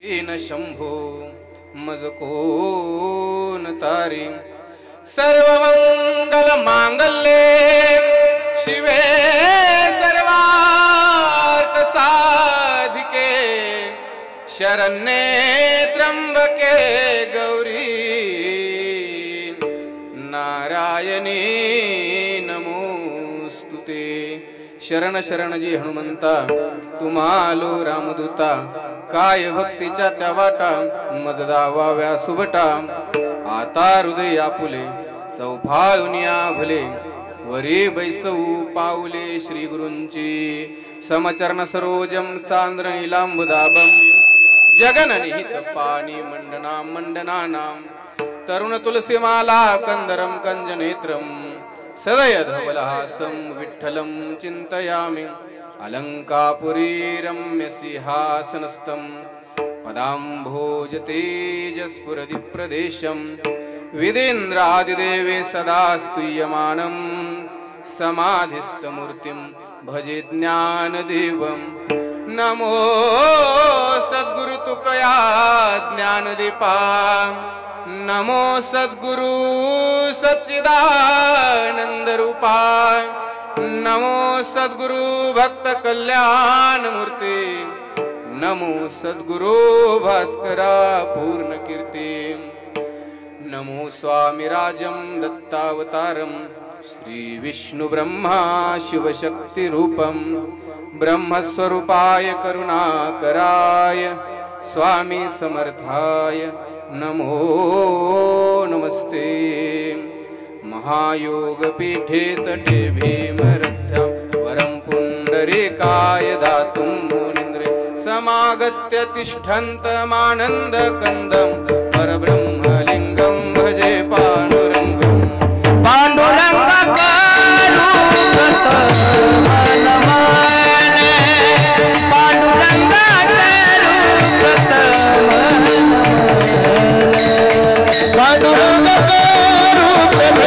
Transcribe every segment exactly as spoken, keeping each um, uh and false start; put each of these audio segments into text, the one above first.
न शंभो मज कोण तारी सर्वमंगल मांगल्ये शिवे सर्वार्थ साधिके शरण्ये त्र्यंबके गौरी नारायणी नमोस्तुते। शरण शरणजी हनुमंता तुम्हालो रामदूता काय भक्तीच्या त्या वाटा मज दावाव्या सुबटा आता हृदय आपुले चौफाळुनिया भले वरी बैसऊ पाऊले श्री गुरूंची समचरण सरोजम सांद्र नीलांबुदाबम जगन निहित पाणी मंडना मंडनानाम तरुण तुलसीमाला कंदरम कंजनेत्रम सदय धवलहासं विठ्ठलं चिन्तयामि अलंकापुरी रम्य सिंहासनस्थं पदाम्भोज तेजस्फुरति प्रदेशं विदेन्द्रादिदेवे सदा स्तूयमानं समाधिस्थमूर्तिं भजे ज्ञानदेवं। नमो सद्गुरु तुकया ज्ञानदीपा नमो सद्गुरु सच्चिदानंद रूपा नमो सद्गुरु भक्त कल्याण मूर्ती नमो सद्गुरु भास्करा पूर्ण कीर्ती नमो स्वामी राजम दत्तावतारम श्री विष्णु ब्रह्मा शिवशक्ति रूपम ब्रह्मस्वरूपाय करुणाकराय स्वामी समर्थाय नमो नमस्ते। महायोग पीठे तटे भीमरथ्यां वरं पुंडरीकाय दातुं मुनीन्द्रे समागत्य तिष्ठन्तमानन्द कंदं परब्रह्मलिंगं भजे पांडुरंगं। पांडुरंग करू व्रत मनमाने पांडुरंग करू व्रत पांडुरंग करू व्रत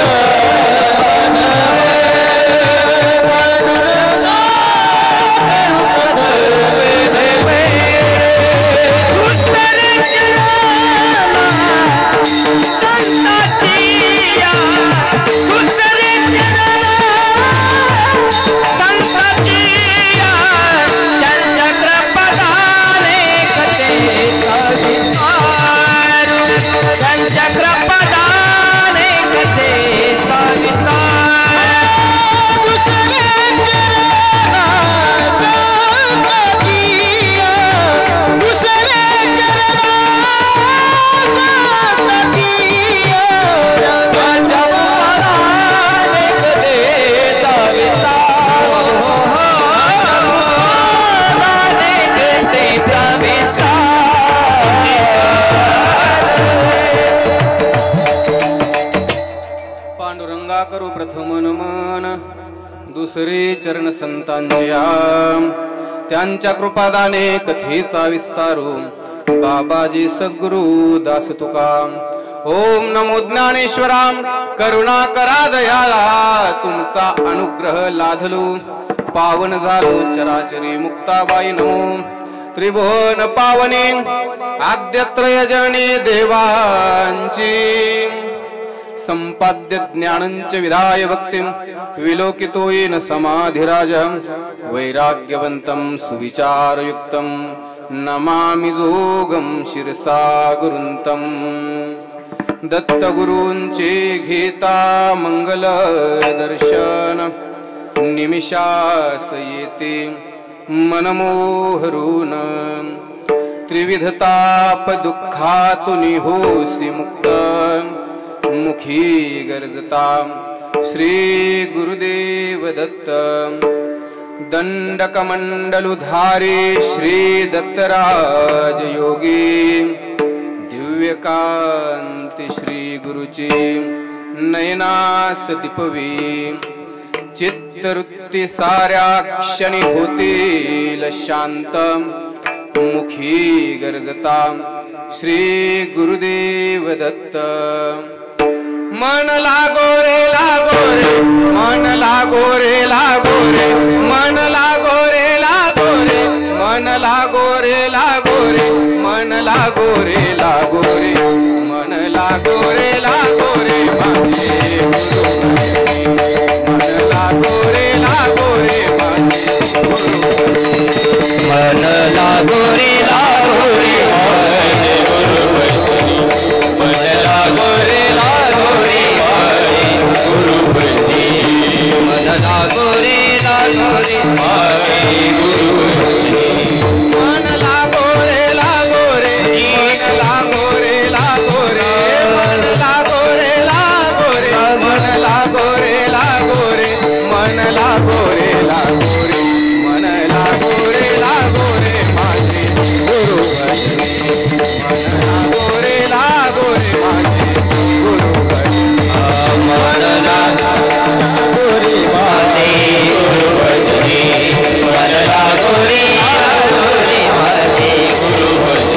करू प्रथम नमन दुसरे चरण संतांच्या त्यांच्या कृपादाने कथेचा विस्तारू बाबाजी सद्गुरु दास तुका। ओम नमो ज्ञानेश्वराम करुणाकरा दयाळा तुमचा अनुग्रह लाधलो पावन झालो चराचरी मुक्ताबाई नमो त्रिभुवन पावनी आद्यत्रय जननी देवांची संपाद्य ज्ञानंच विधाय भक्तिं विलोकितो येन समाधिराजं वैराग्यवन्तं सुविचारयुक्तं नमामि जोगं शिरसा गुरुन्तं। दत्तगुरूंचे घेता मंगल दर्शन निमिषास येते मनमोहरून त्रिविधताप दुःखातून होसी मुक्त मुखी गरजता श्री गुरुदेव दत्त दंडकमंडलुधारी श्री दत्तराज योगी दिव्यकांती श्री गुरुची नयनास दीपवी चित्तवृत्ती साऱ्या क्षणी होतील शांत मुखी गरजता श्री गुरुदेव दत्त। मन लागो रे लागो रे मन लागो रे लागो रे मन लागो रे लागो रे मन लागो रे लागो रे मन लागो लागो रे लागो रे मन लागो रे लागो रे माझे गुरु मन लागो रे लागो रे माझे गुरु मन लागो रे लागो रे माझे गुरु मन लागो रे लागो रे माझे गुरु मन लागो रे लागो रे माझे गुरु मन लागो रे लागो रे मन लागो रे लागो रे मन लागो रे लागो रे मन लागो रे लागो रे मन लागो रे लागो रे मन लागो रे लागो रे माझे गुरु मन लागो रे लागो रे माझे गुरु मन लागो रे माझे गुरु मन लागो रे लागो रे माझे गुरु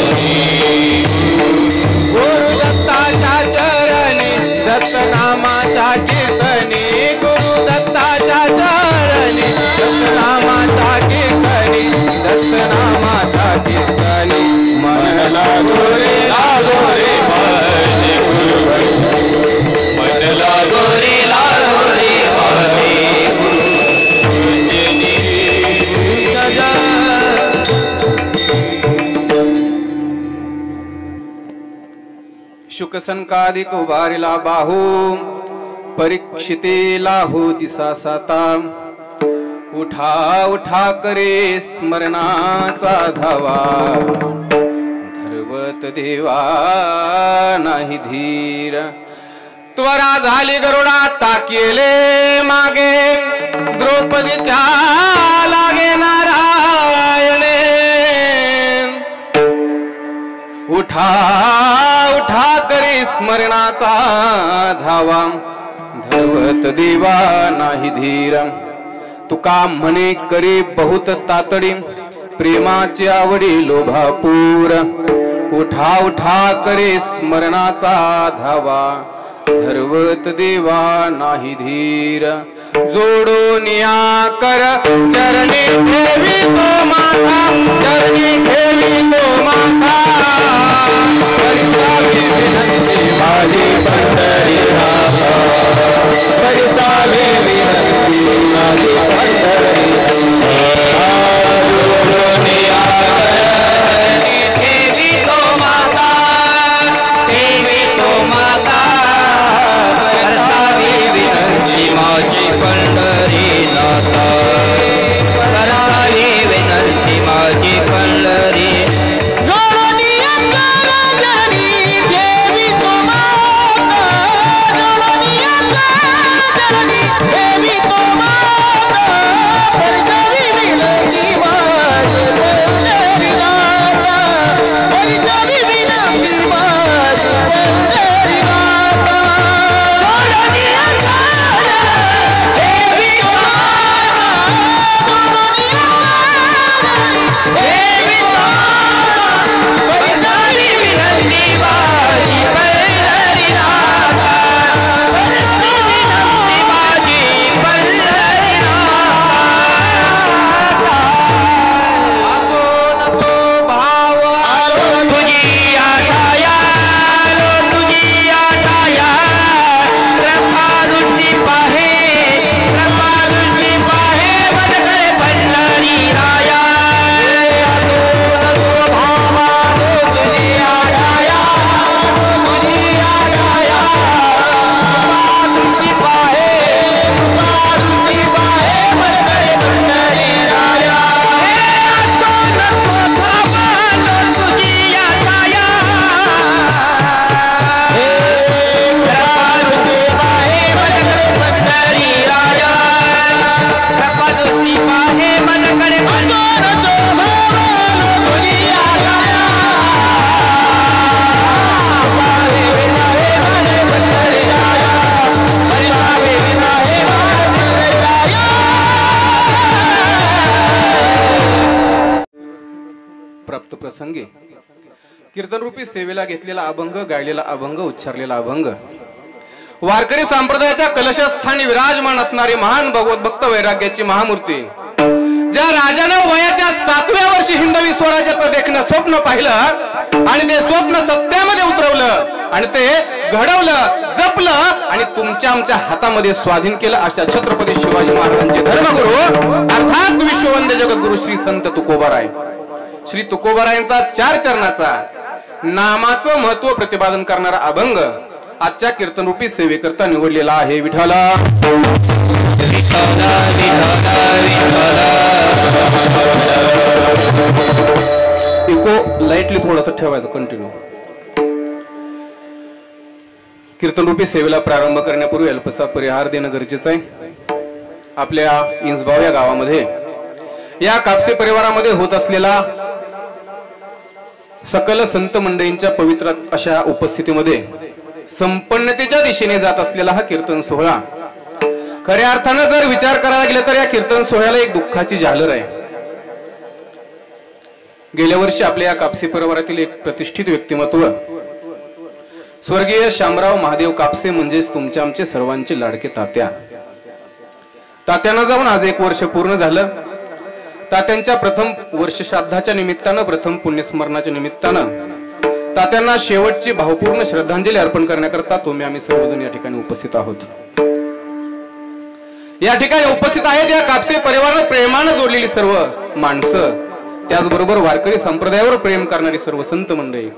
गुरु दत्ताच्या चरणी दत्त नामाच्या कीर्तनी गुरु दत्ताच्या चरणी दत्त नामाच्या कीर्तनी दत्त नामाच्या कीर्तनी मन लागो रे लागो रे माझे गुरु मन लागो रे लागो रे माझे शुकसनकादिक उभारिला बाहू परीक्षितेला हो दिसा साता उठा उठा करे स्मरणाचा धावा धर्वत देवा नाही धीर त्वरा झाली गरुडा टाकेले मागे द्रौपदीच्या लागे नारायणे उठा उठा करी स्मरणाचा धावा धर्वत देवा नाही धीर तुका म्हणे करी बहुत तातडी प्रेमाची आवडी लोभापूर उठा उठा करे स्मरणाचा धावा धर्वत देवा नाही धीर जोडून या कर चरणी ठेवी तो माता चरणी ठेवी तो माता परिसावी विनंती माझी पंढरीनाथ परिसावी विनंती माझी पंढरीनाथ जोडून या कर ठेवी तो माता ठेवी तो माता परिसावी विनंती माझी पंढरीनाथ परिसावी विनंती माझी पंढरी प्रसंगी कीर्तन रूपी सेवेला घेतलेला अभंग गायलेला अभंग उच्चारलेला अभंग वारकरी संप्रदायाच्या कलशस्थानी विराजमान असणारी महान भगवत भक्त वैराग्याची महामूर्ती ज्या राजानं वयाच्या सातव्या वर्षी हिंदवी स्वराज्याचं देखणं स्वप्न पाहिलं आणि ते स्वप्न सत्यामध्ये उतरवलं आणि ते घडवलं, जपलं आणि तुमच्या आमच्या हातामध्ये स्वाधीन केलं अशा छत्रपती शिवाजी महाराजांचे धर्मगुरु अर्थात विश्ववंद्य जगद्गुरु श्री संत तुकोबाराय. श्री तुकोबारायांचा चार चरणाचा नामाचं महत्व प्रतिपादन करणारा अभंग आजच्या कीर्तनरूपी सेवेकरता निवडलेला आहे. विठ्ठला इको लाईटली थोडंसं ठेवायचं कंटिन्यू. कीर्तनरूपी सेवेला प्रारंभ करण्यापूर्वी अल्पसा परिहार देणं गरजेचं आहे. आपल्या इंसबाव या गावामध्ये या कापसे परिवारामध्ये होत असलेला सकल संत मंडळींच्या पवित्र अशा उपस्थितीमध्ये संपन्नतेच्या दिशेने जात असलेला हा कीर्तन सोहळा खऱ्या अर्थानं जर विचार करायला गेलं तर या कीर्तन सोहळ्याला एक दुःखाची झालर आहे. गेल्या वर्षी आपल्या या कापसे परिवारातील एक प्रतिष्ठित व्यक्तिमत्व स्वर्गीय शामराव महादेव कापसे म्हणजेच तुमच्या आमचे सर्वांचे लाडके तात्या. तात्यांना जाऊन आज एक वर्ष पूर्ण झालं. तात्यांच्या प्रथम वर्ष श्राद्धाच्या निमित्तानं, प्रथम पुण्यस्मरणाच्या निमित्तानं तात्यांना शेवटची भावपूर्ण श्रद्धांजली अर्पण करण्याकरता तुम्ही आम्ही सर्वजण या ठिकाणी उपस्थित आहोत. या ठिकाणी उपस्थित आहेत या कापसे परिवारानं प्रेमानं जोडलेली सर्व माणसं, त्याचबरोबर वारकरी संप्रदायावर प्रेम करणारी सर्व संत मंडळी.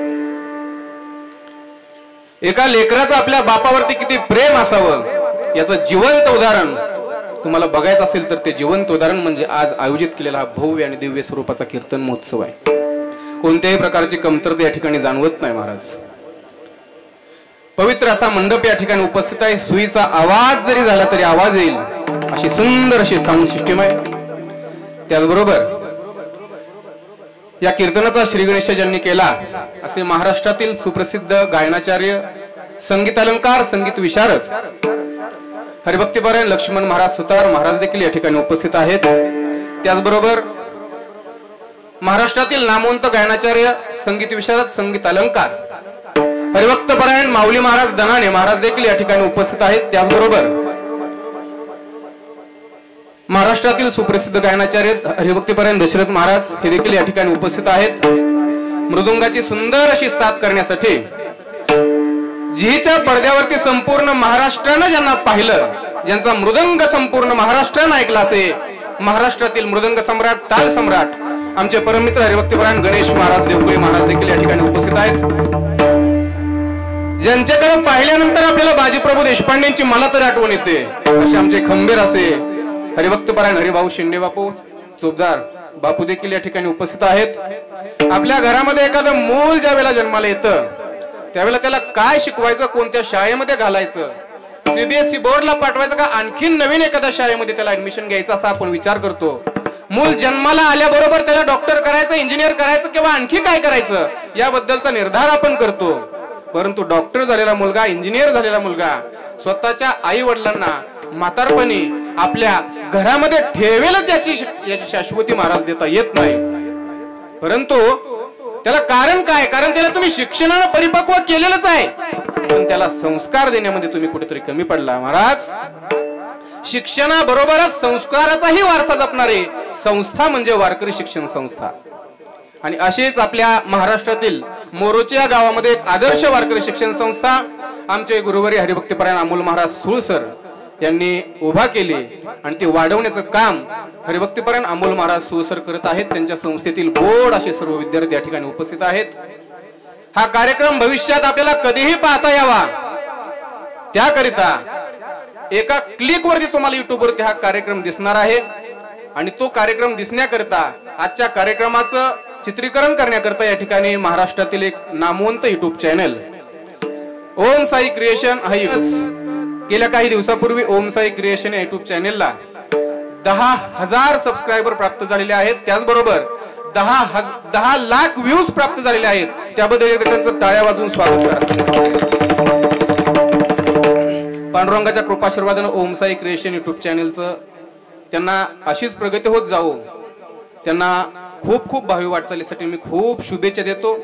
एका लेकराचं आपल्या बापावरती किती प्रेम असावं याचं जिवंत उदाहरण तुम्हाला बघायचं असेल तर ते जिवंत उदाहरण म्हणजे आज आयोजित केलेला हा भव्य आणि दिव्य स्वरूपाचा कीर्तन महोत्सव आहे. कोणत्याही प्रकारची कमतरता या ठिकाणी जाणवत नाही. महाराज पवित्र असा मंडप या ठिकाणी उपस्थित आहे. सुईचा आवाज जरी झाला तरी आवाज येईल अशी सुंदर अशी साऊंड सिस्टीम आहे. त्याचबरोबर या कीर्तनाचा श्री गणेश ज्यांनी केला असे महाराष्ट्रातील सुप्रसिद्ध गायनाचार्य, संगीत अलंकार, संगीत विशारद हरिभक्तीपरायण लक्ष्मण महाराज सुतार महाराज देखील या ठिकाणी उपस्थित आहेत. त्याचबरोबर महाराष्ट्रातील नामवंत गायनाचार्य, संगीत विशारद, संगीत अलंकार हरिभक्तपरायण माऊली महाराज दनाने महाराज देखील या ठिकाणी उपस्थित आहेत. त्याचबरोबर महाराष्ट्रातील सुप्रसिद्ध गायनाचार्य हरिभक्तीपरायण दशरथ महाराज हे देखील या ठिकाणी उपस्थित आहेत. मृदुंगाची सुंदर अशी साथ करण्यासाठी झीच्या पडद्यावरती संपूर्ण महाराष्ट्रानं ज्यांना पाहिलं, ज्यांचा मृदंग संपूर्ण महाराष्ट्रानं ऐकला असे महाराष्ट्रातील मृदंग सम्राट, ताल सम्राट आमचे परममित्र हरिभक्तीपरायण गणेश महाराज देवपुरी महाराज देखील या ठिकाणी उपस्थित आहेत. ज्यांच्याकडे पाहिल्यानंतर आपल्याला बाजीप्रभू देशपांडेंची मला तर आठवण येते असे आमचे खंबीर असे हरिभक्तपरायण हरिभाऊ शिंदे बापू चोपदार बापू देखील या ठिकाणी उपस्थित आहेत. आपल्या घरामध्ये एखादं मूल ज्या वेळेला जन्माला येतं त्यावेळेला त्याला काय शिकवायचं, कोणत्या शाळेमध्ये घालायचं, सीबीएसई बोर्डला पाठवायचं का आणखीन नवीन एखाद्या शाळेमध्ये त्याला ऍडमिशन घ्यायचं असा आपण विचार करतो. मूल जन्माला आल्याबरोबर त्याला डॉक्टर करायचं, इंजिनियर करायचं किंवा आणखी काय करायचं याबद्दलचा निर्धार आपण करतो. परंतु डॉक्टर झालेला मुलगा, इंजिनियर झालेला मुलगा स्वतःच्या आई वडिलांना म्हातारपणी आपल्या घरामध्ये ठेवेलच याची याची शाश्वती महाराज देता येत नाही. परंतु त्याला कारण काय? कारण त्याला तुम्ही शिक्षणानं परिपक्व केलेलंच आहे, पण त्याला संस्कार देण्यामध्ये तुम्ही कुठेतरी कमी पडला. महाराज शिक्षणाबरोबरच संस्काराचाही वारसा जपणारी संस्था म्हणजे वारकरी शिक्षण संस्था. आणि अशीच आपल्या महाराष्ट्रातील मोरोचिया गावामध्ये एक आदर्श वारकरी शिक्षण संस्था आमचे गुरुवारी हरिभक्तीपरायण अमोल महाराज सुळसर यांनी उभा केली आणि ती वाढवण्याचं काम हरिभक्तीपरायण अमोल महाराज सुळसर करत आहेत. त्यांच्या संस्थेतील बोर्ड असे सर्व विद्यार्थी या ठिकाणी उपस्थित आहेत. हा कार्यक्रम भविष्यात आपल्याला कधीही पाहता यावा त्याकरिता एका क्लिक वरती तुम्हाला युट्यूब वरती हा कार्यक्रम दिसणार आहे. आणि तो कार्यक्रम दिसण्याकरता आजच्या कार्यक्रमाचं चित्रीकरण करण्याकरता या ठिकाणी महाराष्ट्रातील एक नामवंत YouTube channel Om Sai Creation हा गेल्या काही दिवसापूर्वी ओम साई क्रिएशन या युट्यूब चॅनेलला दहा हजार सबस्क्रायबर प्राप्त झालेले आहेत. त्याचबरोबर दहा हज दहा लाख व्ह्यूज प्राप्त झालेले आहेत. त्याबद्दल त्यांचं टाळ्या वाजवून स्वागत करा. पांडुरंगाच्या कृपाशीर्वादानं ओम साई क्रिएशन युट्यूब चॅनेलचं त्यांना अशीच प्रगती होत जावो, त्यांना खूप खूप भावी वाटचालीसाठी मी खूप शुभेच्छा देतो.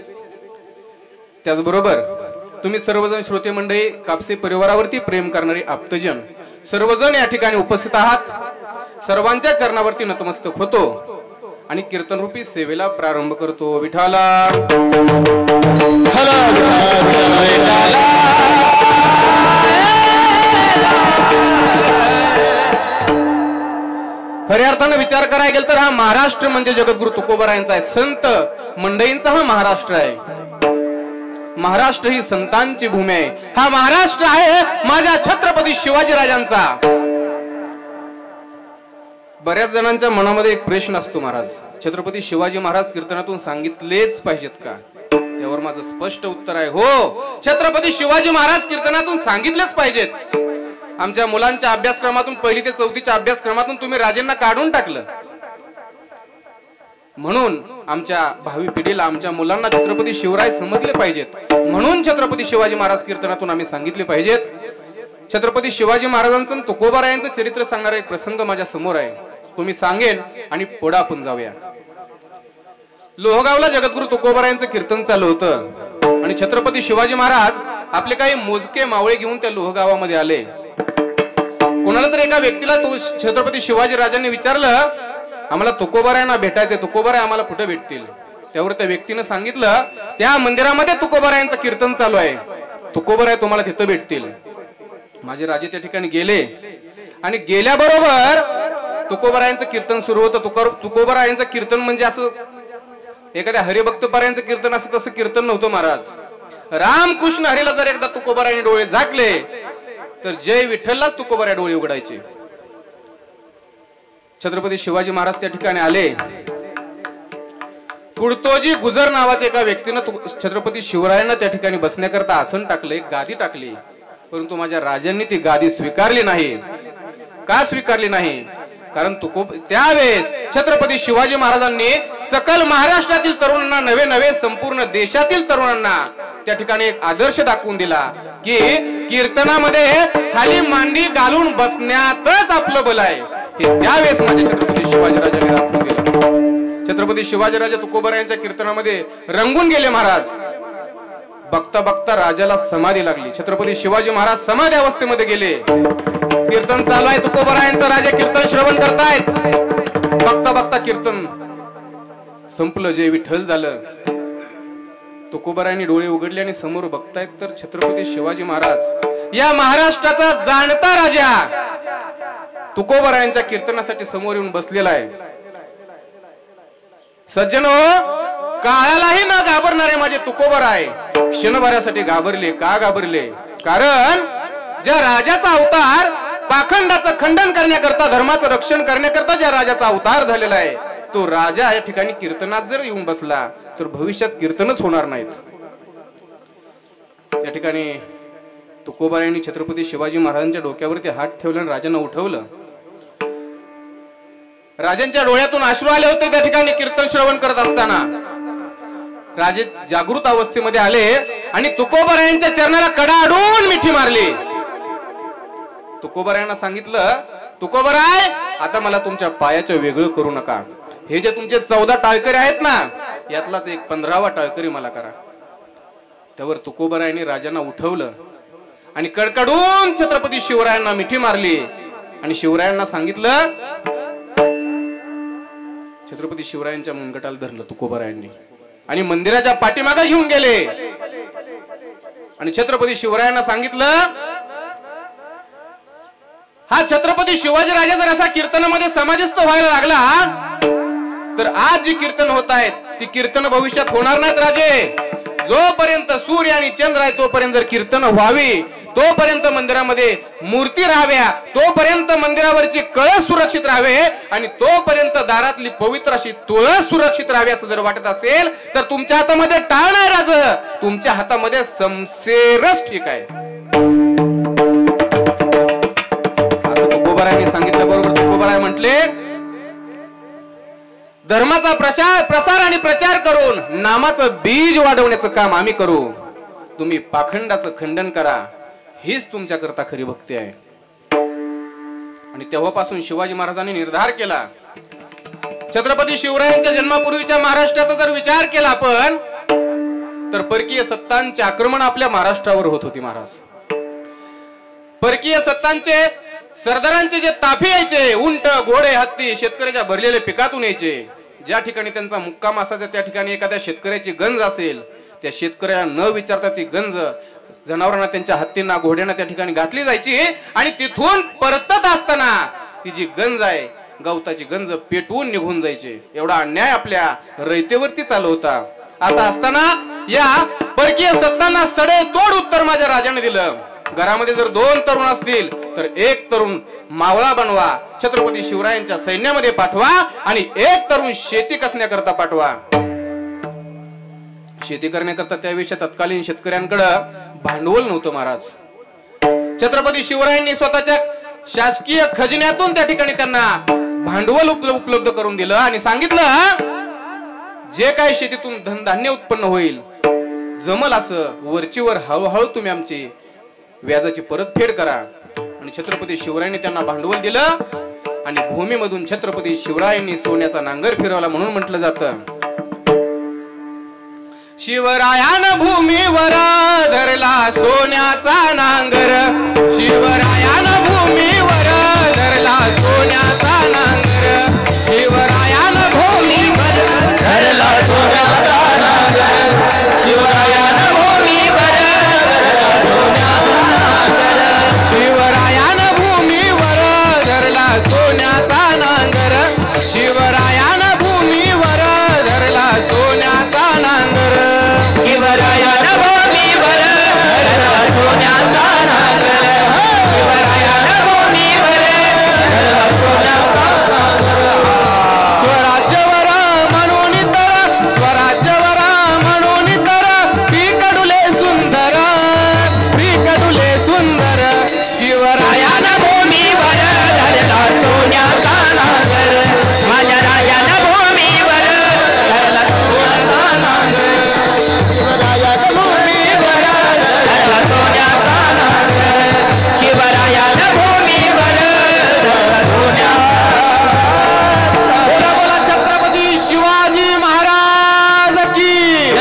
त्याचबरोबर तुम्ही सर्वजण श्रोते मंडळी, कापसे परिवारावरती प्रेम करणारे आप्तजन सर्वजण या ठिकाणी उपस्थित आहात. सर्वांच्या चरणावरती नतमस्तक होतो आणि कीर्तन रूपी सेवेला प्रारंभ करतो. विठाला खऱ्या अर्थानं विचार करायला गेलं तर हा महाराष्ट्र म्हणजे जगद्गुरु तुकोबारायांचा आहे. संत मंडळींचा हा महाराष्ट्र आहे. महाराष्ट्र ही संतांची भूमी आहे. हा महाराष्ट्र आहे माझ्या छत्रपती शिवाजी राजांचा. बऱ्याच जणांच्या मनामध्ये एक प्रश्न असतो, महाराज छत्रपती शिवाजी महाराज कीर्तनातून सांगितलेच पाहिजेत का? त्यावर माझं स्पष्ट उत्तर आहे, हो, छत्रपती शिवाजी महाराज कीर्तनातून सांगितलेच पाहिजेत. आमच्या मुलांच्या अभ्यासक्रमातून पहिली ते चौथीच्या अभ्यासक्रमातून तुम्ही राजांना काढून टाकलं. म्हणून आमच्या भावी पिढीला, आमच्या मुलांना छत्रपती शिवराय समजले पाहिजेत. म्हणून छत्रपती शिवाजी महाराज कीर्तनातून आम्ही सांगितले पाहिजेत. छत्रपती शिवाजी महाराजांचं तुकोबारायांचं चरित्र सांगणारा एक प्रसंग माझ्या समोर आहे. तुम्ही सांगेन आणि पुढे आपण जाऊया. लोहगावला जगद्गुरु तुकोबारायांचं कीर्तन चालू होतं आणि छत्रपती शिवाजी महाराज आपले काही मोजके मावळे घेऊन त्या लोहगावामध्ये आले. कोणाला तर एका व्यक्तीला तो छत्रपती शिवाजी राजांनी विचारलं, आम्हाला तुकोबारायांना भेटायचंय, तुकोबाराय आम्हाला कुठे भेटतील? त्यावर त्या व्यक्तीनं सांगितलं, त्या मंदिरामध्ये तुकोबारायांचं कीर्तन चालू आहे, तुकोबाराय तुम्हाला तिथं भेटतील. माझे राजे त्या ठिकाणी गेले आणि गेल्याबरोबर तुकोबारायांचं कीर्तन सुरू होतं. तुकोबारायांचं कीर्तन म्हणजे असं एखाद्या हरिभक्तपारायांचं कीर्तन असं तसं कीर्तन नव्हतं महाराज. रामकृष्ण हरीला जर एकदा तुकोबारायांनी डोळे झाकले तर जय विठ्ठललाच तुकोबाराय डोळे उघडायचे. छत्रपती शिवाजी महाराज त्या ठिकाणी आले. कुडतोजी गुजर नावाच्या एका व्यक्तीनं छत्रपती शिवरायांना त्या ठिकाणी बसण्याकरता आसन टाकले, गादी टाकली. परंतु माझ्या राजांनी ती गादी स्वीकारली नाही. का स्वीकारली नाही? कारण तुको त्यावेळेस छत्रपती शिवाजी महाराजांनी सकल महाराष्ट्रातील तरुणांना, नवे नवे संपूर्ण देशातील तरुणांना त्या ठिकाणी एक आदर्श दाखवून दिला की कीर्तनामध्ये खाली मांडी घालून बसण्यातच आपलं बल आहे. हे त्यावेळेस माझे छत्रपती शिवाजीराजांनी दाखवून दिलं. छत्रपती शिवाजीराजा तुकोबारायांच्या कीर्तनामध्ये रंगून गेले महाराज. बघता बघता राजाला समाधी लागली. छत्रपती शिवाजी महाराज समाधी अवस्थेमध्ये गेले. कीर्तन चालू आहे, तुकोबारायांचं राजा कीर्तन श्रवण करतायत. बघता बघता कीर्तन संपलं, जय विठ्ठल झालं. तुकोबारायांनी डोळे उघडले आणि समोर बघतायत तर छत्रपती शिवाजी महाराज, या महाराष्ट्राचा जाणता राजा, तुकोबारायांच्या कीर्तनासाठी समोर येऊन बसलेला आहे. सज्जनो, काळालाही न घाबरणारे माझे तुकोबाराय क्षणभरासाठी घाबरले. का घाबरले? कारण ज्या राजाचा अवतार पाखंडाचं खंडन करण्याकरता, धर्माचं रक्षण करण्याकरता ज्या राजाचा अवतार झालेला आहे, तो राजा या ठिकाणी कीर्तनात जर येऊन बसला तर भविष्यात कीर्तनच होणार नाहीत. त्या ठिकाणी तुकोबारायांनी छत्रपती शिवाजी महाराजांच्या डोक्यावरती हात ठेवला आणि राजांना उठवलं. राजांच्या डोळ्यातून अश्रू आले होते त्या ठिकाणी कीर्तन श्रवण करत असताना. राजे जागृत अवस्थेमध्ये आले आणि तुकोबारायांच्या चरणाला कडाडून मिठी मारली. तुकोबारायांना सांगितलं, तुकोबाराय, आता मला तुमच्या पायाचं वेगळं करू नका. हे जे तुमचे चौदा टाळकरी आहेत ना, यातलाच एक पंधरावा टाळकरी मला करा. त्यावर तुकोबारायांनी राजांना उठवलं आणि कडकडून छत्रपती शिवरायांना मिठी मारली आणि शिवरायांना सांगितलं. छत्रपती शिवरायांच्या मुनगटाला धरलं तुकोबारायांनी आणि मंदिराच्या पाठीमागे घेऊन गेले आणि छत्रपती शिवरायांना सांगितलं, हा छत्रपती शिवाजी राजा जर असा कीर्तनामध्ये समाधिस्थ व्हायला लागला तर आज जी कीर्तन होत आहेत ती कीर्तन भविष्यात होणार नाहीत राजे. जोपर्यंत सूर्य आणि चंद्र आहे तोपर्यंत जर कीर्तन व्हावी, तोपर्यंत मंदिरामध्ये मूर्ती राहाव्या, तोपर्यंत मंदिरावरची कळस सुरक्षित राहावे आणि तोपर्यंत दारातली पवित्र अशी तुळस सुरक्षित राहावी असं जर वाटत असेल तर तुमच्या हातामध्ये टाळ नाही राज, तुमच्या हातामध्ये समसेरच ठीक आहे. असं तुकोबारायांनी सांगितलं. बरोबर तुकोबाराय म्हटले, धर्माचा प्रसार प्रसार आणि प्रचार करून नामाचं बीज वाढवण्याचं काम आम्ही करू. तुम्ही पाखंडाचं खंडन करा, हीच तुमच्या करता खरी भक्ती आहे. आणि तेव्हापासून शिवाजी महाराजांनी निर्धार केला. छत्रपती शिवरायांच्या जन्मापूर्वीच्या महाराष्ट्राचा जर विचार केला आपण तर परकीय सत्तांचे आक्रमण आपल्या महाराष्ट्रावर होत होती महाराज. परकीय सत्तांचे सरदारांचे जे ताफे यायचे, उंट घोडे हत्ती शेतकऱ्याच्या भरलेले पिकातून यायचे, ज्या ठिकाणी त्यांचा मुक्काम असायचा त्या ठिकाणी एखाद्या शेतकऱ्याची गंज असेल, त्या शेतकऱ्याला न विचारता ती गंज जनावरांना, त्यांच्या हत्तींना घोड्यांना त्या ठिकाणी घातली जायची आणि तिथून परतत असताना ती जी गंज आहे, गवताची गंज पेटवून निघून जायचे. एवढा अन्याय आपल्या रयतेवरती चालू होता. असं असताना या परकीय सत्तांना सडे तोड उत्तर माझ्या राजाने दिलं. घरामध्ये जर दोन तरुण असतील तर एक तरुण मावळा बनवा, छत्रपती शिवरायांच्या सैन्यामध्ये पाठवा आणि एक तरुण शेती कसण्याकरता पाठवा. शेती करण्याकरता त्यावेळी तत्कालीन शेतकऱ्यांकडे भांडवल नव्हतं महाराज. छत्रपती शिवरायांनी स्वतःच्या शासकीय खजिन्यातून त्या ठिकाणी त्यांना भांडवल उपलब्ध करून दिलं आणि सांगितलं जे काही शेतीतून धनधान्य उत्पन्न होईल जमल असं वरचीवर हळूहळू तुम्ही आमची व्याजाची परतफेड करा. आणि छत्रपती शिवरायांनी त्यांना भांडवल दिलं आणि भूमीमधून छत्रपती शिवरायांनी सोन्याचा नांगर फिरवला म्हणून म्हटलं जातं, शिवरायान भूमीवर धरला सोन्याचा नांगर, शिवरायान भूमीवर धरला सोन्याचा नांगर, शिवरायान भूमीवर धरला सोन्याचा नांगर, शिवरायान भूमीवर धरला सोन्याचा नांगर, शिवरायान भूमीवर धरला सोन्याचा नांगर, शिवरायान भूमीवर धरला सोन्याचा नांगर, शिवरायान भूमीवर धरला सोन्याचा नांगर, शिवरायान भूमीवर धरला सोन्याचा नांगर. स्वराज्यवर म्हणून तर, स्वराज्यवर म्हणून तर पिकडुले सुंदर, पिकडुले सुंदर, शिवरायान भूमीवर धरला सोन्याचा नांगर, माझ्या रायान भूमीवर धरला सोन्याचा नांगर, शिवरायान भूमीवर धरला सोन्याचा नांगर, शिवरायान भूमीवर धरला सोन्याचा. बोला बोला छत्रपती शिवाजी महाराज की.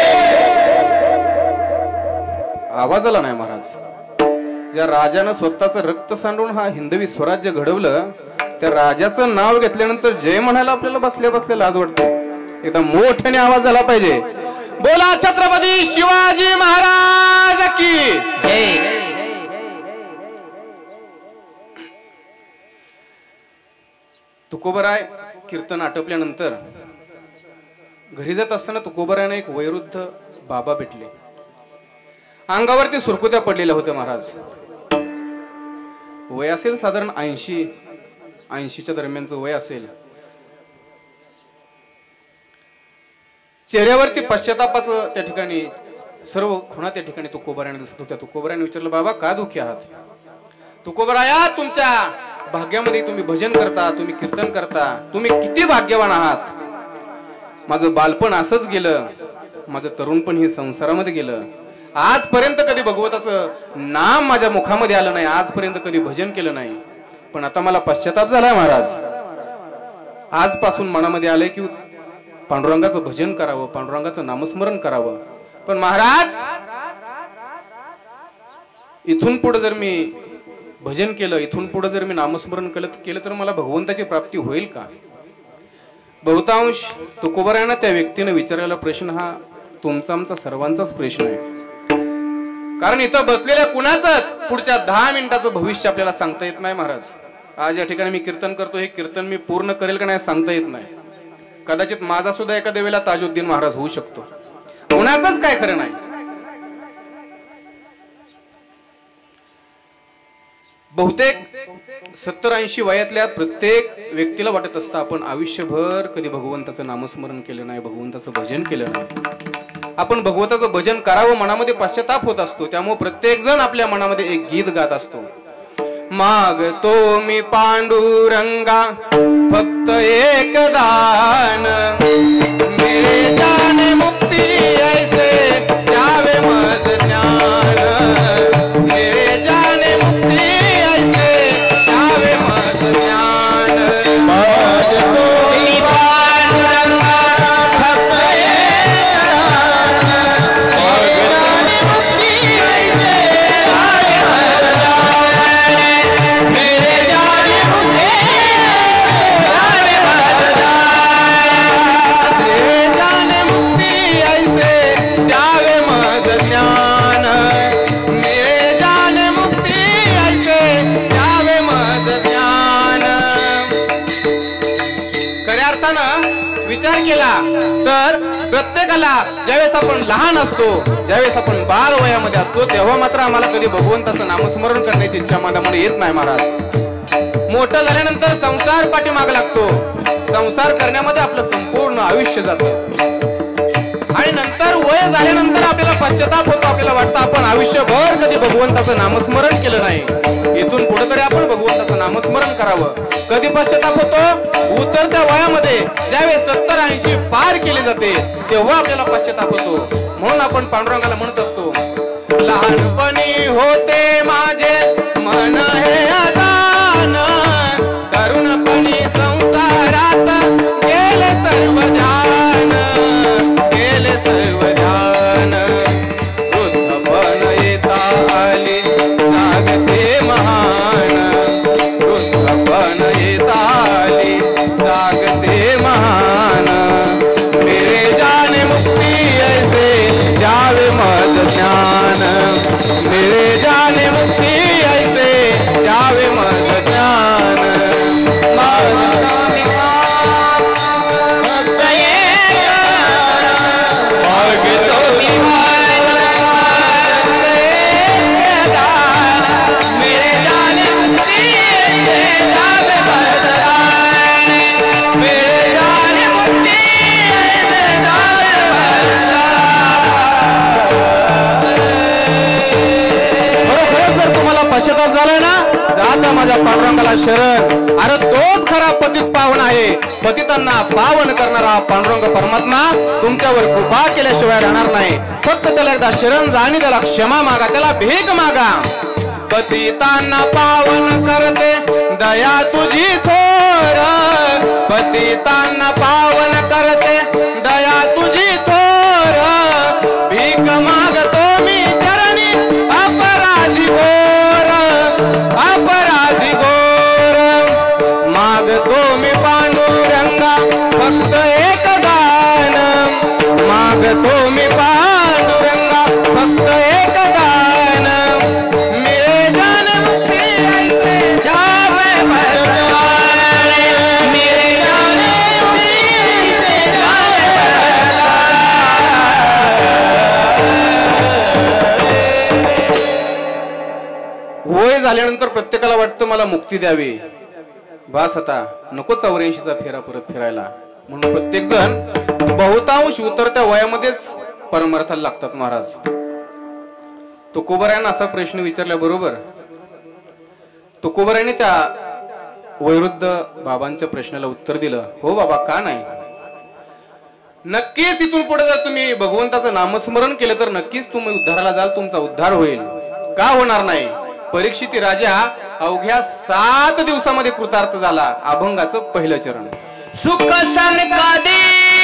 आवाज आला नाही महाराज. ज्या राजानं स्वतःचं रक्त सांडून हा हिंदवी स्वराज्य घडवलं त्या राजाचं नाव घेतल्यानंतर जय म्हणायला आपल्याला बसल्या बसल्या लाज वाटते. एकदम मोठ्याने आवाज झाला पाहिजे. बोला छत्रपती शिवाजी महाराज की जय. तुकोबराय कीर्तन आटपल्यानंतर घरी जात असताना तुकोबरायने एक वयोवृद्ध बाबा भेटले. अंगावरती सुरकुत्या पडलेल्या होत्या महाराज. वय असेल साधारण ऐंशी ऐंशीच्या दरम्यानचं वय असेल. चेहऱ्यावरती पश्चातापाचं त्या ठिकाणी सर्व खुणा त्या ठिकाणी तुकोबरायाने दिसत होत्या. तुकोबरायाने विचारलं, बाबा का दुःखी आहात? तुकोबराया, तुमच्या भाग्यामध्ये तुम्ही भजन करता, तुम्ही कीर्तन करता, तुम्ही किती भाग्यवान आहात. माझं बालपण असंच गेलं, माझं तरुणपण हे संसारामध्ये गेलं. आजपर्यंत कधी भगवताचं नाम माझ्या मुखामध्ये आलं नाही, आजपर्यंत कधी भजन केलं नाही. पण आता मला पश्चाताप झालाय महाराज. आजपासून मनामध्ये आलंय की पांडुरंगाचं भजन करावं, पांडुरंगाचं नामस्मरण करावं. पण महाराज, इथून पुढे जर मी भजन केलं, इथून पुढे जर मी नामस्मरण केलं केलं तर मला भगवंताची प्राप्ती होईल का? बहुतांश तुकोबरायांना त्या व्यक्तीने विचारलेला प्रश्न हा तुमचा आमचा सर्वांचाच प्रश्न आहे. कारण इथं बसलेल्या कुणाचंच पुढच्या दहा मिनिटाचं भविष्य आपल्याला सांगता येत नाही महाराज. आज या ठिकाणी मी कीर्तन करतो, हे कीर्तन मी पूर्ण करेल का नाही सांगता येत नाही. कदाचित माझा सुद्धा एखाद्या वेळेला ताजुद्दीन महाराज होऊ शकतो. कुणाचंच काय खरं नाही. बहुतेक सत्तर ऐंशी वयातल्या प्रत्येक व्यक्तीला वाटत असतं आपण आयुष्यभर कधी भगवंताचं नामस्मरण केलं नाही, भगवंताचं भजन केलं नाही. आपण भगवंताचं भजन करावं मनामध्ये पश्चाताप होत असतो. त्यामुळे प्रत्येक जण आपल्या मनामध्ये एक गीत गात असतो. मागतो मी पांडुरंगा फक्त एक दान, मेरे जाने मुक्ती ऐसे द्यावे मद ज्ञान, मेरे जाने मुक्ती ऐसे द्यावे मद ज्ञान. मागतो मी पांडुरंगा फक्त एक दान, मेरे जाने मुक्ती ऐसे द्यावे मद ज्ञान, मेरे ज्यावेळेस आपण लहान असतो, ज्यावेळेस आपण बाल वयामध्ये असतो, तेव्हा मात्र आम्हाला कधी भगवंताचं नामस्मरण करण्याची इच्छा मनामध्ये येत नाही महाराज. मोठं झाल्यानंतर संसार पाठीमाग लागतो, संसार करण्यामध्ये आपलं संपूर्ण आयुष्य जातं आणि नंतर वय झाल्यानंतर आपल्याला पश्चाताप होतो. आपल्याला वाटतं आपण आयुष्यभर कधी भगवंताचं नामस्मरण केलं नाही, इथून पुढे तरी आपण भगवंताचं नामस्मरण करावं. कधी पश्चाताप होतो? उतरत्या वयामध्ये, ज्यावेळेस सत्तर ऐंशी पार केले जाते तेव्हा आपल्याला पश्चाताप होतो. म्हणून आपण पांडुरंगाला म्हणत असतो, लहानपणी होते माझे मन हे अजान, तरुणपणी संसारात केले सर्व ध्यान, केले सर्व ध्यान, वृद्धपण येता आली जागते महान, वृद्धपण येता आली जागते महान, मेरे जाने मुक्ती ऐसे द्यावे मज ज्ञान, मेरे जाने मुक्ती ऐसे द्यावे मज ज्ञान, पश्चाताप झालाय ना, जाता माझ्या पांडुरंगाला शरण. अरे तोच खरा पतित पावन आहे. पतितांना पावन करणारा पांडुरंग परमात्मा तुमच्यावर कृपा केल्याशिवाय राहणार नाही. फक्त त्याला एकदा शरण जा आणि त्याला क्षमा मागा, त्याला भीक मागा. पतितांना पावन करते दया तुझी थोर, पतितांना पावन करते दया तुझी थोर, भीक मागतो मी चरणी अपराधी घोर, अपराधी घोर, मागतो मी पांडुरंगा फक्त एक दान, मागतो मी पांडुरंगा फक्त एक दान, मेरे जान मुक्ती ऐसे जावे मरदान, मेरे जान मुक्ती जावे मरदान. वय झाल्यानंतर प्रत्येकाला वाटतं मला मुक्ती द्यावी, बस आता नको चौऱ्याऐंशीचा फेरा परत फिरायला. म्हणून प्रत्येक जण बहुतांश उतरत्या वयामध्येच परमार्थाला लागतात महाराज. तुकोबारायांना असा प्रश्न विचारल्याबरोबर तुकोबारायांनी त्या वयोवृद्ध बाबांच्या प्रश्नाला उत्तर दिलं, हो बाबा का नाही, नक्कीच इथून पुढे जर तुम्ही भगवंताचं नामस्मरण केलं तर नक्कीच तुम्ही उद्धाराला जाल, तुमचा उद्धार होईल. का होणार नाही? परीक्षित राजा अवघ्या सात दिवसामध्ये कृतार्थ झाला. अभंगाचं पहिलं चरण. सुख सनकादिक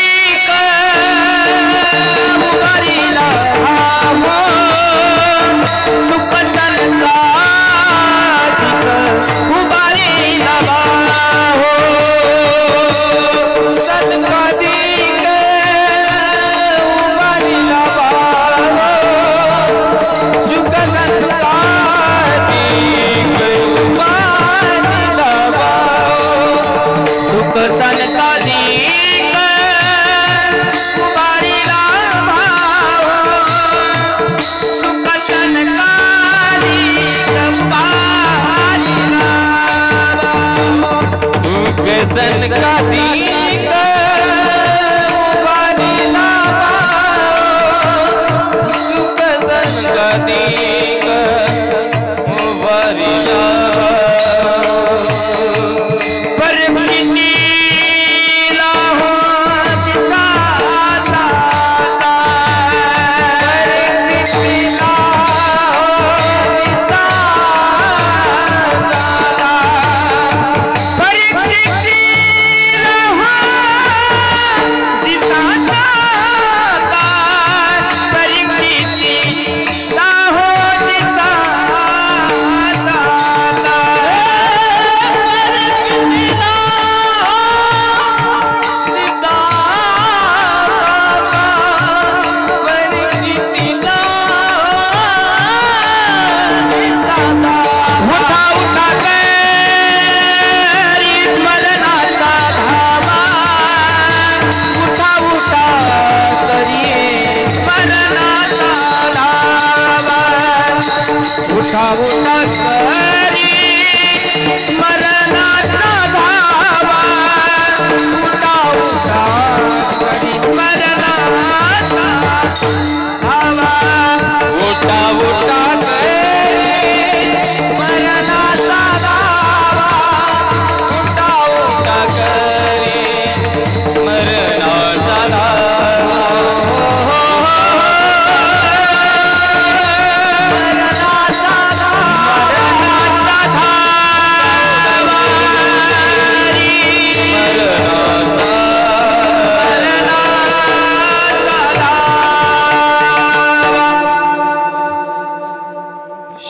उभारीला हो, सुख सनकादिक उभारीला हो, सनकादिक उभारीला हो, सुख सनकादिक उभारीला हो, सुख सनकादिक उभारीला भाव,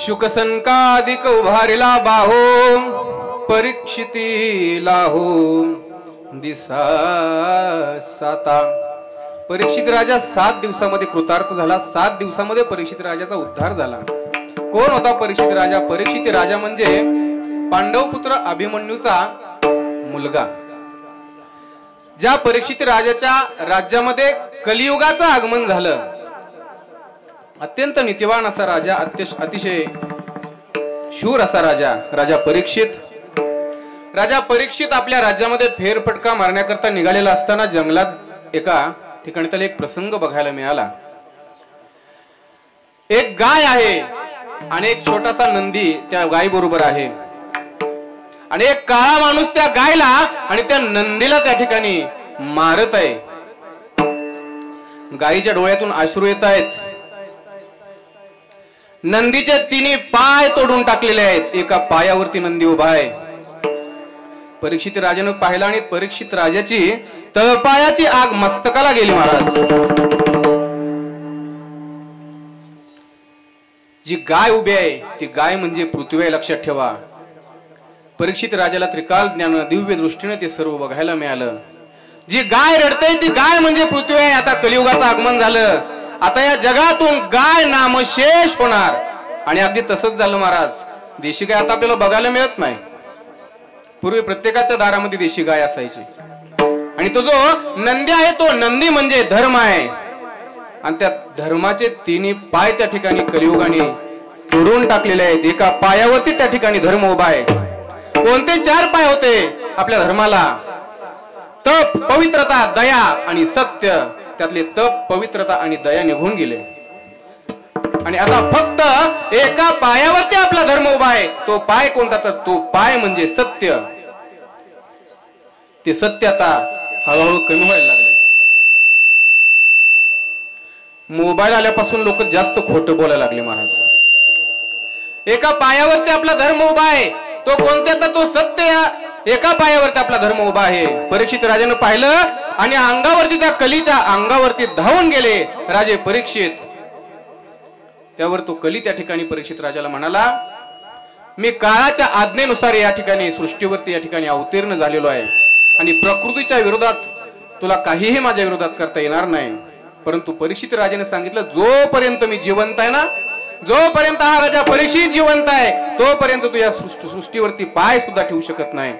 शुकसनकादिक उभारिला बाहो परीक्षितीला हो दिसा साता. परीक्षित राजा सात दिवसामध्ये कृतार्थ झाला. सात दिवसामध्ये परीक्षित राजाचा उद्धार झाला. कोण होता परीक्षित राजा? परीक्षित राजा म्हणजे पांडव पुत्र अभिमन्यूचा मुलगा. ज्या परीक्षित राजाच्या राज्यामध्ये कलियुगाचं आगमन झालं, अत्यंत नीतिवान असा राजा, अतिशय शूर असा राजा राजा परीक्षित. राजा परीक्षित आपल्या राज्यामध्ये फेरफटका मारण्याकरता निघालेला असताना जंगलात एका ठिकाणी त्याला एक प्रसंग बघायला मिळाला. एक गाय आहे आणि एक छोटासा नंदी त्या गाय बरोबर आहे आणि एक काळा माणूस त्या गायला आणि त्या नंदीला त्या ठिकाणी मारत आहे. गायीच्या डोळ्यातून अश्रू येत आहेत. नंदीचे तिन्ही पाय तोडून टाकलेले आहेत. एका पायावरती नंदी उभा आहे. परीक्षित राजानं पाहिला आणि परीक्षित राजाची तळपायाची आग मस्तकाला गेली. महाराज, जी गाय उभी आहे ती गाय म्हणजे पृथ्वी आहे, लक्षात ठेवा. परीक्षित राजाला त्रिकाल ज्ञान दिव्य दृष्टीने ते सर्व बघायला मिळालं. जी गाय रडते ती गाय म्हणजे पृथ्वी आहे. आता कलियुगाचं आगमन झालं. आता या जगातून गाय नामशेष होणार. आणि अगदी तसंच झालं महाराज. देशी गाय आता आपल्याला बघायला मिळत नाही. पूर्वी प्रत्येकाच्या दारामध्ये देशी गाय असायची. आणि तो जो नंदी आहे तो नंदी म्हणजे धर्म आहे. आणि त्या धर्माचे तिन्ही पाय त्या ठिकाणी कलियुगाने तोडून टाकलेले आहेत. एका पायावरती त्या ठिकाणी धर्म उभा आहे. कोणते चार पाय होते आपल्या धर्माला? तप, पवित्रता, दया आणि सत्य. त्यातले तप, पवित्रता आणि दया निघून गेले आणि आता फक्त एका पायावरती आपला धर्म उभा आहे. तो पाय कोणता? तर तो पाय म्हणजे सत्य. ते सत्य आता हळूहळू कमी व्हायला लागले. मोबाईल आल्यापासून लोक जास्त खोटं बोलायला लागले महाराज. एका पायावरती आपला धर्म उभा आहे. तो कोणत्या? तर तो सत्य. एका पायावरती आपला धर्म उभा आहे. परीक्षित राजानं पाहिलं आणि अंगावरती त्या कलीच्या अंगावरती धावून गेले राजे परीक्षित. त्यावर तो कली त्या ठिकाणी परीक्षित राजाला म्हणाला, मी काळाच्या आज्ञेनुसार या ठिकाणी सृष्टीवरती या ठिकाणी अवतीर्ण झालेलो आहे आणि प्रकृतीच्या विरोधात तुला काहीही माझ्या विरोधात करता येणार नाही. परंतु परीक्षित राजाने सांगितलं, जोपर्यंत मी जिवंत आहे ना, जोपर्यंत हा राजा परीक्षित जिवंत आहे तोपर्यंत तू या सृष्टीवरती पाय सुद्धा ठेवू शकत नाही.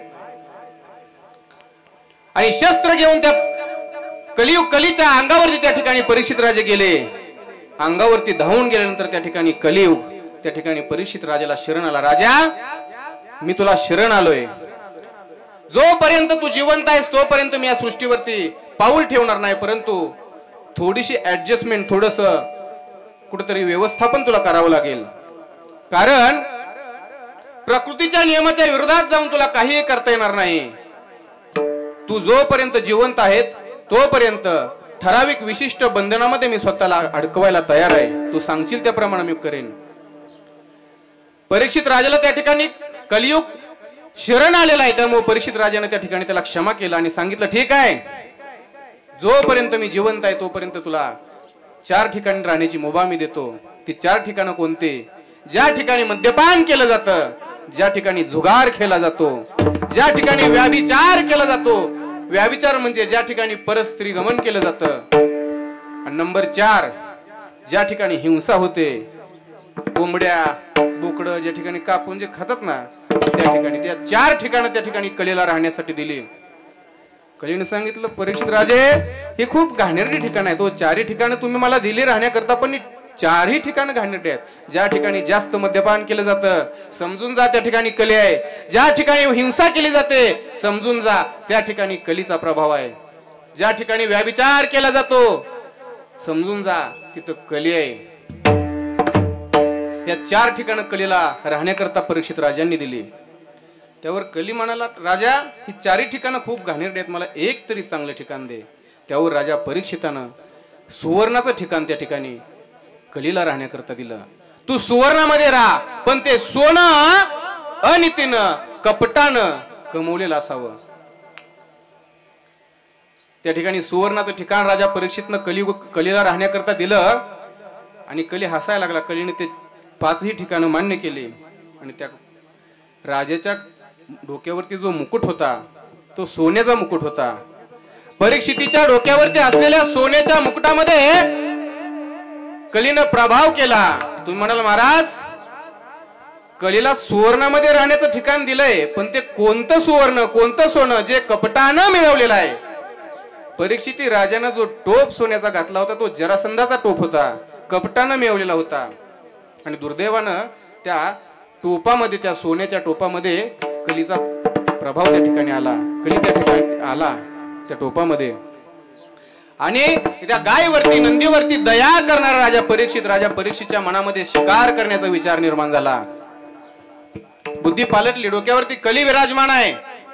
आणि शस्त्र घेऊन त्या कलियुग कलीच्या अंगावरती त्या ठिकाणी परीक्षित राजे गेले. अंगावरती धावून गेल्यानंतर त्या ठिकाणी कलियुग त्या ठिकाणी परीक्षित राजाला शरण आला. राजा, मी तुला शरण आलोय. जोपर्यंत तू जिवंत आहेस तोपर्यंत मी या सृष्टीवरती पाऊल ठेवणार नाही. परंतु थोडीशी ऍडजस्टमेंट, थोडस कुठेतरी व्यवस्थापन तुला करावं लागेल. कारण प्रकृतीच्या नियमाच्या विरोधात जाऊन तुला काही करता येणार नाही. तू जोपर्यंत जिवंत आहेत तोपर्यंत ठराविक विशिष्ट बंधनामध्ये मी स्वतःला अडकवायला तयार आहे. तू सांगशील त्याप्रमाणे मी करेन. परीक्षित राजाला त्या ठिकाणी कलियुग शरण आलेला आहे. त्यामुळे परीक्षित राजाने त्या ठिकाणी त्याला क्षमा केला आणि सांगितलं, ठीक आहे, जोपर्यंत मी जिवंत आहे तोपर्यंत तुला चार ठिकाणी राहण्याची मुभा मी देतो. ती चार ठिकाणं कोणते? ज्या ठिकाणी मद्यपान केलं जातं, ज्या ठिकाणी जुगार खेळला जातो, ज्या ठिकाणी व्याभिचार केला जातो. व्याभिचार म्हणजे ज्या ठिकाणी परस्त्री गमन केलं जातं. आणि नंबर चार, ज्या ठिकाणी हिंसा होते, कोंबड्या बोकडं ज्या ठिकाणी कापून जे खातात ना, त्या ठिकाणी त्या चार ठिकाणं त्या ठिकाणी कलेला राहण्यासाठी दिली. कलीने सांगितलं, परीक्षित राजे, हे खूप घाणेरडी ठिकाण आहे. तो चारही ठिकाणं तुम्ही मला दिली राहण्याकरता, पण चारही ठिकाणं घाणेरडी आहेत. ज्या ठिकाणी जास्त मद्यपान केलं जातं समजून जा त्या ठिकाणी कली आहे. ज्या ठिकाणी हिंसा केली जाते समजून जा त्या ठिकाणी कलीचा प्रभाव आहे. ज्या ठिकाणी व्याभिचार केला जातो समजून जा तिथं कली आहे. या चार ठिकाणं कलीला राहण्याकरता परीक्षित राजांनी दिली. त्यावर कली म्हणाला, राजा, ही चारही ठिकाणं खूप घाणेरडी आहेत, मला एक तरी चांगलं ठिकाण दे. त्यावर राजा परीक्षितानं सुवर्णाचं ठिकाण त्या ठिकाणी कलीला राहण्याकरता दिलं. तू सुवर्णामध्ये राहा, पण ते सोनं अनितीनं कपटानं कमवलेलं असावं. त्या ठिकाणी सुवर्णाचं ठिकाण राजा परीक्षितनं कली कलीला राहण्याकरता दिलं. आणि कली हसायला लागला. कलीने ते पाचही ठिकाणं मान्य केली आणि त्या राजाच्या डोक्यावरती जो मुकुट होता तो सोन्याचा मुकुट होता. परीक्षितीच्या डोक्यावरती असलेल्या सोन्याच्या मुकुटामध्ये कलीनं प्रभाव केला. तुम्ही म्हणाल महाराज कलीला सुवर्णामध्ये राहण्याचं ठिकाण दिलंय, पण ते कोणतं सुवर्ण कोणतं सोनं जे कपटानं मिळवलेलं आहे. परीक्षिती राजानं जो टोप सोन्याचा घातला होता तो जरासंधाचा टोप होता, कपटानं मिळवलेला होता. आणि दुर्दैवानं त्या टोपामध्ये त्या सोन्याच्या टोपामध्ये कलीचा प्रभाव त्या ठिकाणी आला. कली त्या ठिकाणी आला त्या टोपामध्ये आणि त्या गायीवरती नंदीवरती दया करणारा राजा परीक्षित राजा परीक्षितच्या मनामध्ये शिकार करण्याचा विचार निर्माण झाला. बुद्धी पालटली. डोक्यावरती कली विराजमान आहे.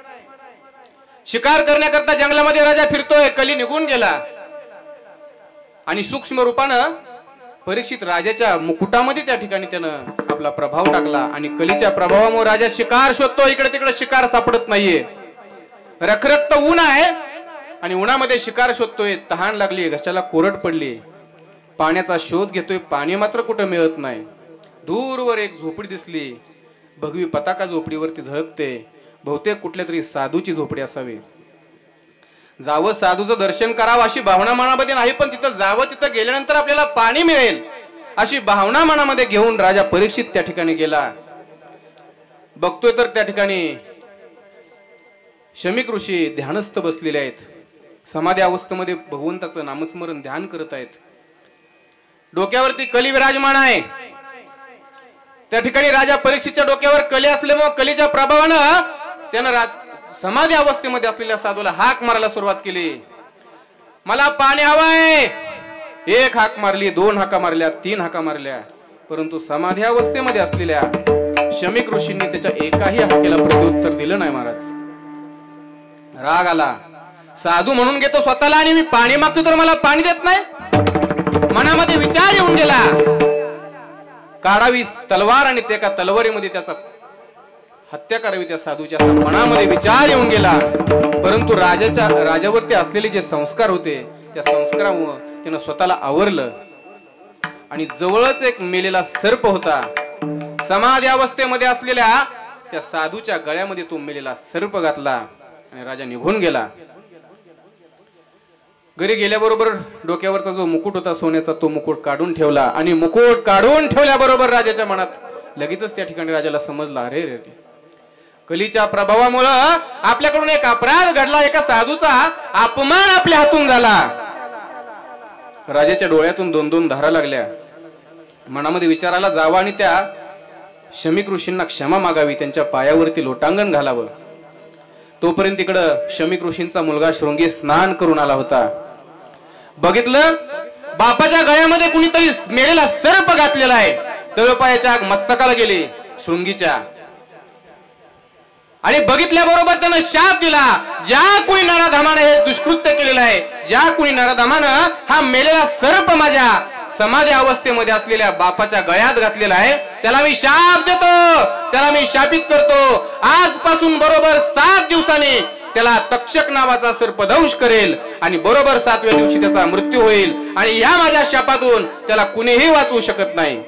शिकार करण्याकरता जंगलामध्ये राजा फिरतोय. कली निघून गेला आणि सूक्ष्म रूपानं परीक्षित राजाच्या मुकुटामध्ये त्या ठिकाणी त्यानं आपला प्रभाव टाकला आणि कलीच्या प्रभावामुळे राजा शिकार शोधतो. इकडे तिकडे शिकार सापडत नाहीये. रखरखत ऊन आहे आणि उन्हामध्ये शिकार शोधतोय. तहान लागली, घशाला कोरड पडली, पाण्याचा शोध घेतोय. पाणी मात्र कुठं मिळत नाही. दूरवर एक झोपडी दिसली. भगवी पताका झोपडीवरती झळकते. बहुतेक कुठल्या तरी साधूची झोपडी असावी. जावं साधूचं दर्शन करावं अशी भावना मनामध्ये नाही, पण तिथं जावं, तिथं गेल्यानंतर आपल्याला पाणी मिळेल अशी भावना मनामध्ये घेऊन राजा परीक्षित त्या ठिकाणी गेला. बघतोय तर त्या ठिकाणी शमीक ऋषी ध्यानस्थ बसलेले आहेत. समाधी अवस्थेमध्ये भगवंताचं नामस्मरण ध्यान करत आहेत. डोक्यावरती कली विराजमान आहे. त्या ठिकाणी राजा परीक्षितच्या डोक्यावर कली असल्यामुळे कलीच्या प्रभावानं त्यानं समाधी अवस्थेमध्ये असलेल्या साधूला हाक मारायला सुरुवात केली. मला पाणी हवंय. एक हाक मारली, दोन हाका मारल्या, तीन हाका मारल्या, परंतु समाधी अवस्थेमध्ये असलेल्या शमीक ऋषींनी त्याच्या एकाही हाकेला प्रत्युत्तर दिलं नाही. महाराज राग आला. साधू म्हणून घेतो स्वतःला आणि मी पाणी मागतो तर मला पाणी देत नाही. मनामध्ये विचार येऊन गेला. काढावी तलवार आणि त्या तलवारीमध्ये त्याचा हत्या करावी त्या साधूच्या मनामध्ये विचार येऊन गेला. परंतु राजाच्या राजावरती असलेले जे संस्कार होते त्या संस्कारामुळे त्यानं स्वतःला आवरलं आणि जवळच एक मेलेला सर्प होता. समाधी अवस्थेमध्ये असलेल्या त्या साधूच्या गळ्यामध्ये तो मेलेला सर्प घातला आणि राजा निघून गेला. घरी गेल्याबरोबर डोक्यावरचा जो मुकुट होता सोन्याचा तो मुकुट काढून ठेवला आणि मुकुट काढून ठेवल्याबरोबर राजाच्या मनात लगेचच त्या ठिकाणी राजाला समजलं, अरे रे कलीच्या प्रभावामुळं आपल्याकडून एक अपराध घडला. एका साधूचा अपमान आपल्या हातून झाला. राजाच्या डोळ्यातून दोन दोन धारा लागल्या. मनामध्ये विचाराला जावा आणि त्या शमीक ऋषींना क्षमा मागावी, त्यांच्या पायावरती लोटांगण घालावं. तोपर्यंत तिकडं शमीक ऋषींचा मुलगा शृंगी स्नान करून आला होता. बघितलं बापाच्या गळ्यामध्ये कुणीतरी मेलेला सर्प घातलेला आहे. तळपायाच्या आग मस्तकाला गेली शृंगीच्या आणि बघितल्याबरोबर त्यानं शाप दिला. ज्या कुणी नराधमानं हे दुष्कृत्य केलेलं आहे, ज्या कुणी नराधमानं हा मेलेला सर्प माझ्या समाधी अवस्थेमध्ये असलेल्या बापाच्या गळ्यात घातलेला आहे त्याला मी शाप देतो, त्याला मी शापित करतो. आजपासून बरोबर सात दिवसांनी त्याला तक्षक नावाचा सर्पदंश करेल आणि बरोबर सातव्या दिवशी त्याचा मृत्यू होईल आणि या माझ्या शापातून त्याला कुणीही वाचवू शकत नाही.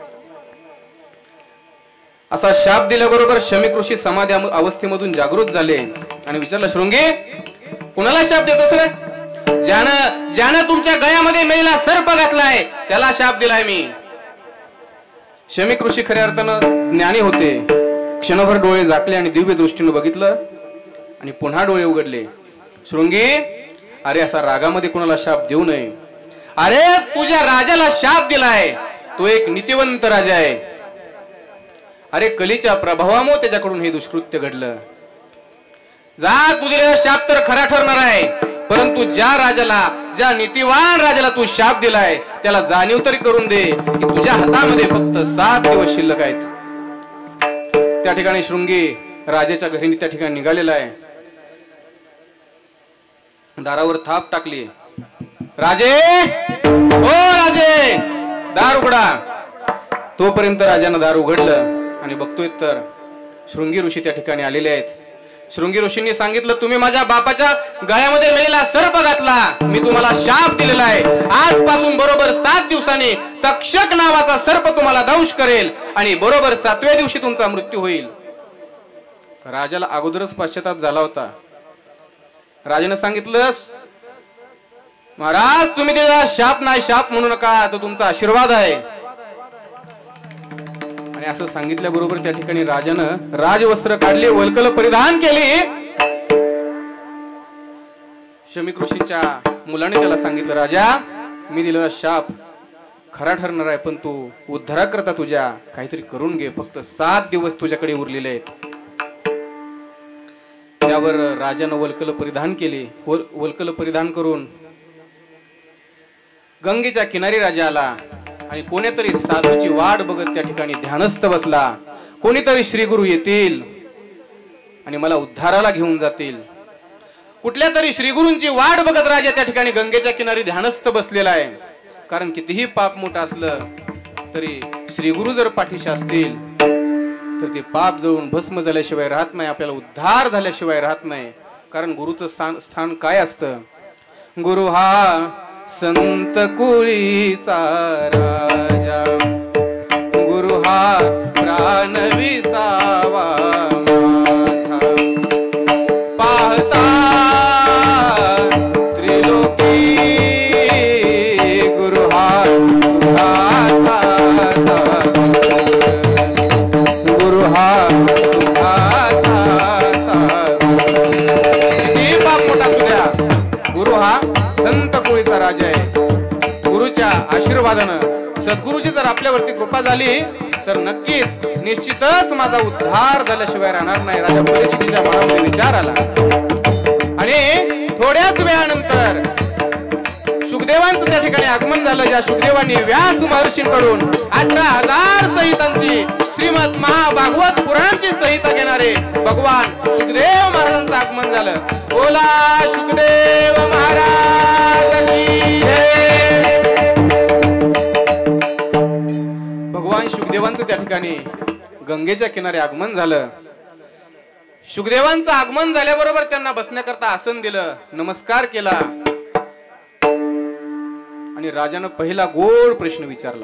असा शाप दिल्याबरोबर शमीक ऋषी समाधी अवस्थेमधून जागृत झाले आणि विचारलं, शृंगी कुणाला शाप देतोस रे? ज्यानं ज्यानं तुमच्या गळ्यामध्ये मेलेला सर्प घातलाय त्याला शाप दिलाय मी. शमीक ऋषी खऱ्या अर्थानं ज्ञानी होते. क्षणभर डोळे झाकले आणि दिव्य दृष्टीने बघितलं आणि पुन्हा डोळे उघडले. शृंगी, अरे असा रागामध्ये कुणाला शाप देऊ नये. अरे तुझ्या राजाला शाप दिलाय, तो एक नीतिवंत राजा आहे. अरे कलीच्या प्रभावामुळे त्याच्याकडून हे दुष्कृत्य घडलं. जा, तू दिलेला शाप तर खरा ठरणार आहे, परंतु ज्या राजाला, ज्या नीतिवान राजाला तू शाप दिलाय त्याला जाणीव तरी करून दे की तुझ्या हातामध्ये फक्त सात दिवस शिल्लक आहेत. त्या ठिकाणी शृंगी राजाच्या घरी त्या ठिकाणी निघालेला आहे. दारावर थाप टाकली. राजे, ओ राजे, दार उघडा. तोपर्यंत राजानं दार उघडलं आणि बघतोय तर शृंगी ऋषी त्या ठिकाणी आलेले आहेत. शृंगी ऋषींनी सांगितलं, तुम्ही माझ्या बापाच्या गळ्यामध्ये मेलेला सर्प घातला, मी तुम्हाला शाप दिलेला आहे, आजपासून बरोबर सात दिवसांनी तक्षक नावाचा सर्प तुम्हाला दंश करेल आणि बरोबर सातव्या दिवशी तुमचा मृत्यू होईल. राजाला अगोदरच पश्चाताप झाला होता. राजाने सांगितलं, महाराज तुम्ही दिलेला शाप नाही, शाप म्हणू नका, तो तुमचा आशीर्वाद आहे. आणि असं सांगितल्याबरोबर त्या ठिकाणी राजानं राजवस्त्र काढले, वल्कल परिधान केले. शमीक ऋषीच्या मुलाने त्याला सांगितलं, राजा मी दिलेला शाप खरा ठरणार आहे, पण तू उद्धाराकरता तुझ्या काहीतरी करून घे, फक्त सात दिवस तुझ्याकडे उरलेले आहेत. त्यावर राजानं वल्कल परिधान केले. वल्कल परिधान करून गंगेच्या किनारी राजा आला आणि कोणीतरी साधूची वाट बघत त्या ठिकाणी ध्यानस्थ बसला. कोणीतरी श्री गुरु येतील आणि मला उद्धाराला घेऊन जातील. कुठल्या तरी श्री गुरूंची वाट बघत राजा त्या ठिकाणी गंगेच्या किनारी ध्यानस्थ बसलेला आहे. कारण कितीही पाप मोठं असलं तरी श्री गुरु जर पाठीशी असतील तर ते पाप जळून भस्म झाल्याशिवाय राहत नाही, आपल्याला उद्धार झाल्याशिवाय राहत नाही. कारण गुरुचं स्थान स्थान काय असतं? गुरु हा संत कुळीचा राजा, गुरु हा प्राण विसावा माझा, पाहता त्रिलोकी गुरु हा सुखाचा सागर, गुरु हा सुखाचा सागर. किती पाप मोठा असू द्या, गुरु हा संत कुळीचा राजा आहे. गुरुच्या आशीर्वादानं सद्गुरूची जर आपल्यावरती कृपा झाली तर नक्कीच निश्चितच माझा उद्धार झाल्याशिवाय राहणार नाही. राजा परीक्षितीच्या मनामध्ये विचार आला आणि थोड्याच वेळानंतर शुकदेवांचं त्या ठिकाणी आगमन झालं. ज्या शुकदेवांनी व्यास महर्षींकडून अठरा हजार संहितांची श्रीमद महाभागवत पुराणांची संहिता घेणारे भगवान शुकदेव महाराजांचं आगमन झालं. बोला शुकदेव महाराज की जय. भगवान शुकदेवांचं त्या ठिकाणी गंगेच्या किनारी आगमन झालं. शुकदेवांचं आगमन झाल्याबरोबर त्यांना बसण्याकरता आसन दिलं, नमस्कार केला आणि राजानं पहिला गोड प्रश्न विचारला.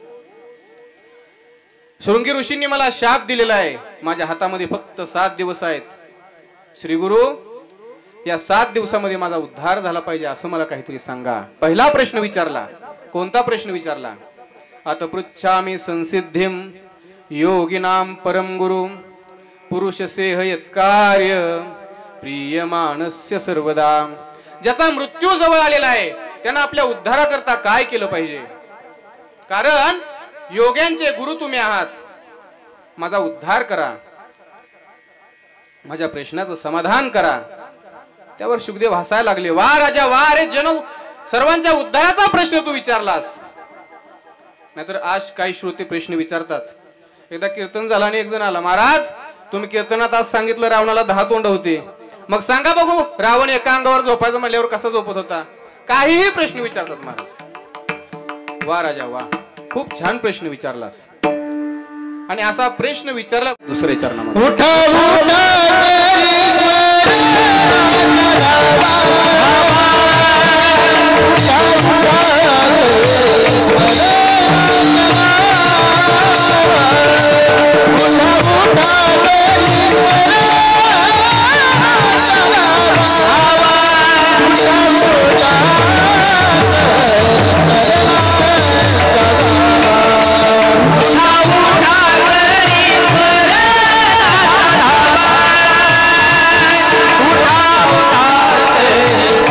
शृंगी ऋषींनी मला शाप दिलेला आहे, माझ्या हातामध्ये फक्त सात दिवस आहेत. श्री गुरु या सात दिवसामध्ये माझा उद्धार झाला पाहिजे, असं मला काहीतरी सांगा. पहिला प्रश्न विचारला. कोणता प्रश्न विचारला? आता पृच्छामि संसिद्धिम योगिनाम परम गुरु पुरुष सेह यत्कार्य प्रियमानस्य सर्वदा. ज्याचा मृत्यू जवळ आलेला आहे त्यांना आपल्या उद्धाराकरता काय केलं पाहिजे? कारण योग्यांचे गुरु तुम्ही आहात, माझा उद्धार करा, माझ्या प्रश्नाचं समाधान करा. त्यावर शुकदेव हसायला लागले. वा राजा वा, रे जन सर्वांच्या उद्धाराचा प्रश्न तू विचारलास. नाहीतर आज काही श्रोते प्रश्न विचारतात. एकदा कीर्तन झालं आणि एक जण आला, महाराज तुम्ही कीर्तनात आज सांगितलं रावणाला दहा तोंड होते, मग सांगा बघू रावण एका अंगावर झोपायचं म्हणल्यावर कसा झोपत होता? काहीही प्रश्न विचारतात महाराज. वा राजा वा, खूप छान प्रश्न विचारलास. आणि असा प्रश्न विचारला दुसऱ्या चरणामध्ये. उठा उठा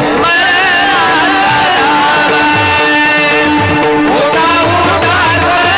उठा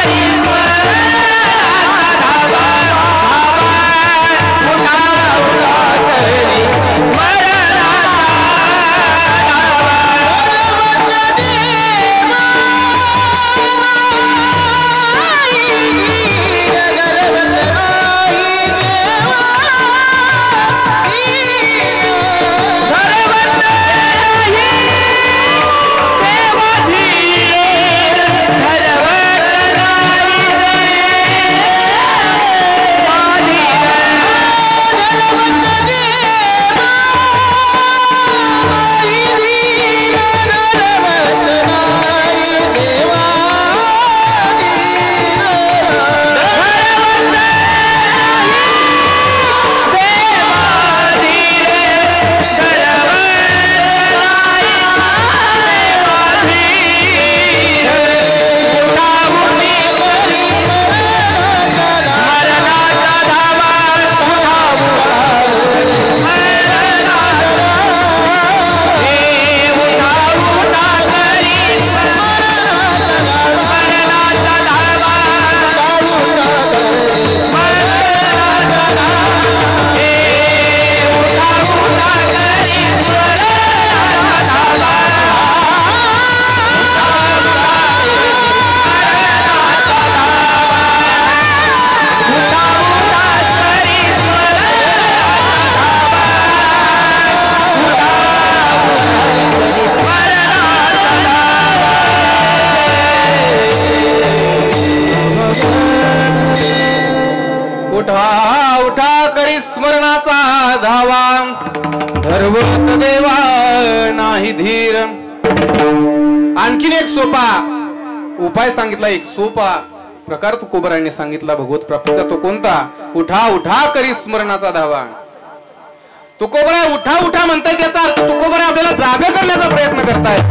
उठा उठा करी स्मरणाचा धावा, धर्वत देवा नाही धीर. आणखीन एक सोपा उपाय सांगितला, एक सोपा प्रकार तुकोबराने सांगितला भगवत प्राप्तीचा. तो कोणता? उठा उठा करी स्मरणाचा धावा. तुकोबरा उठा उठा म्हणतायत, याचा अर्थ तुकोबरा आपल्याला जागा करण्याचा प्रयत्न करतायत.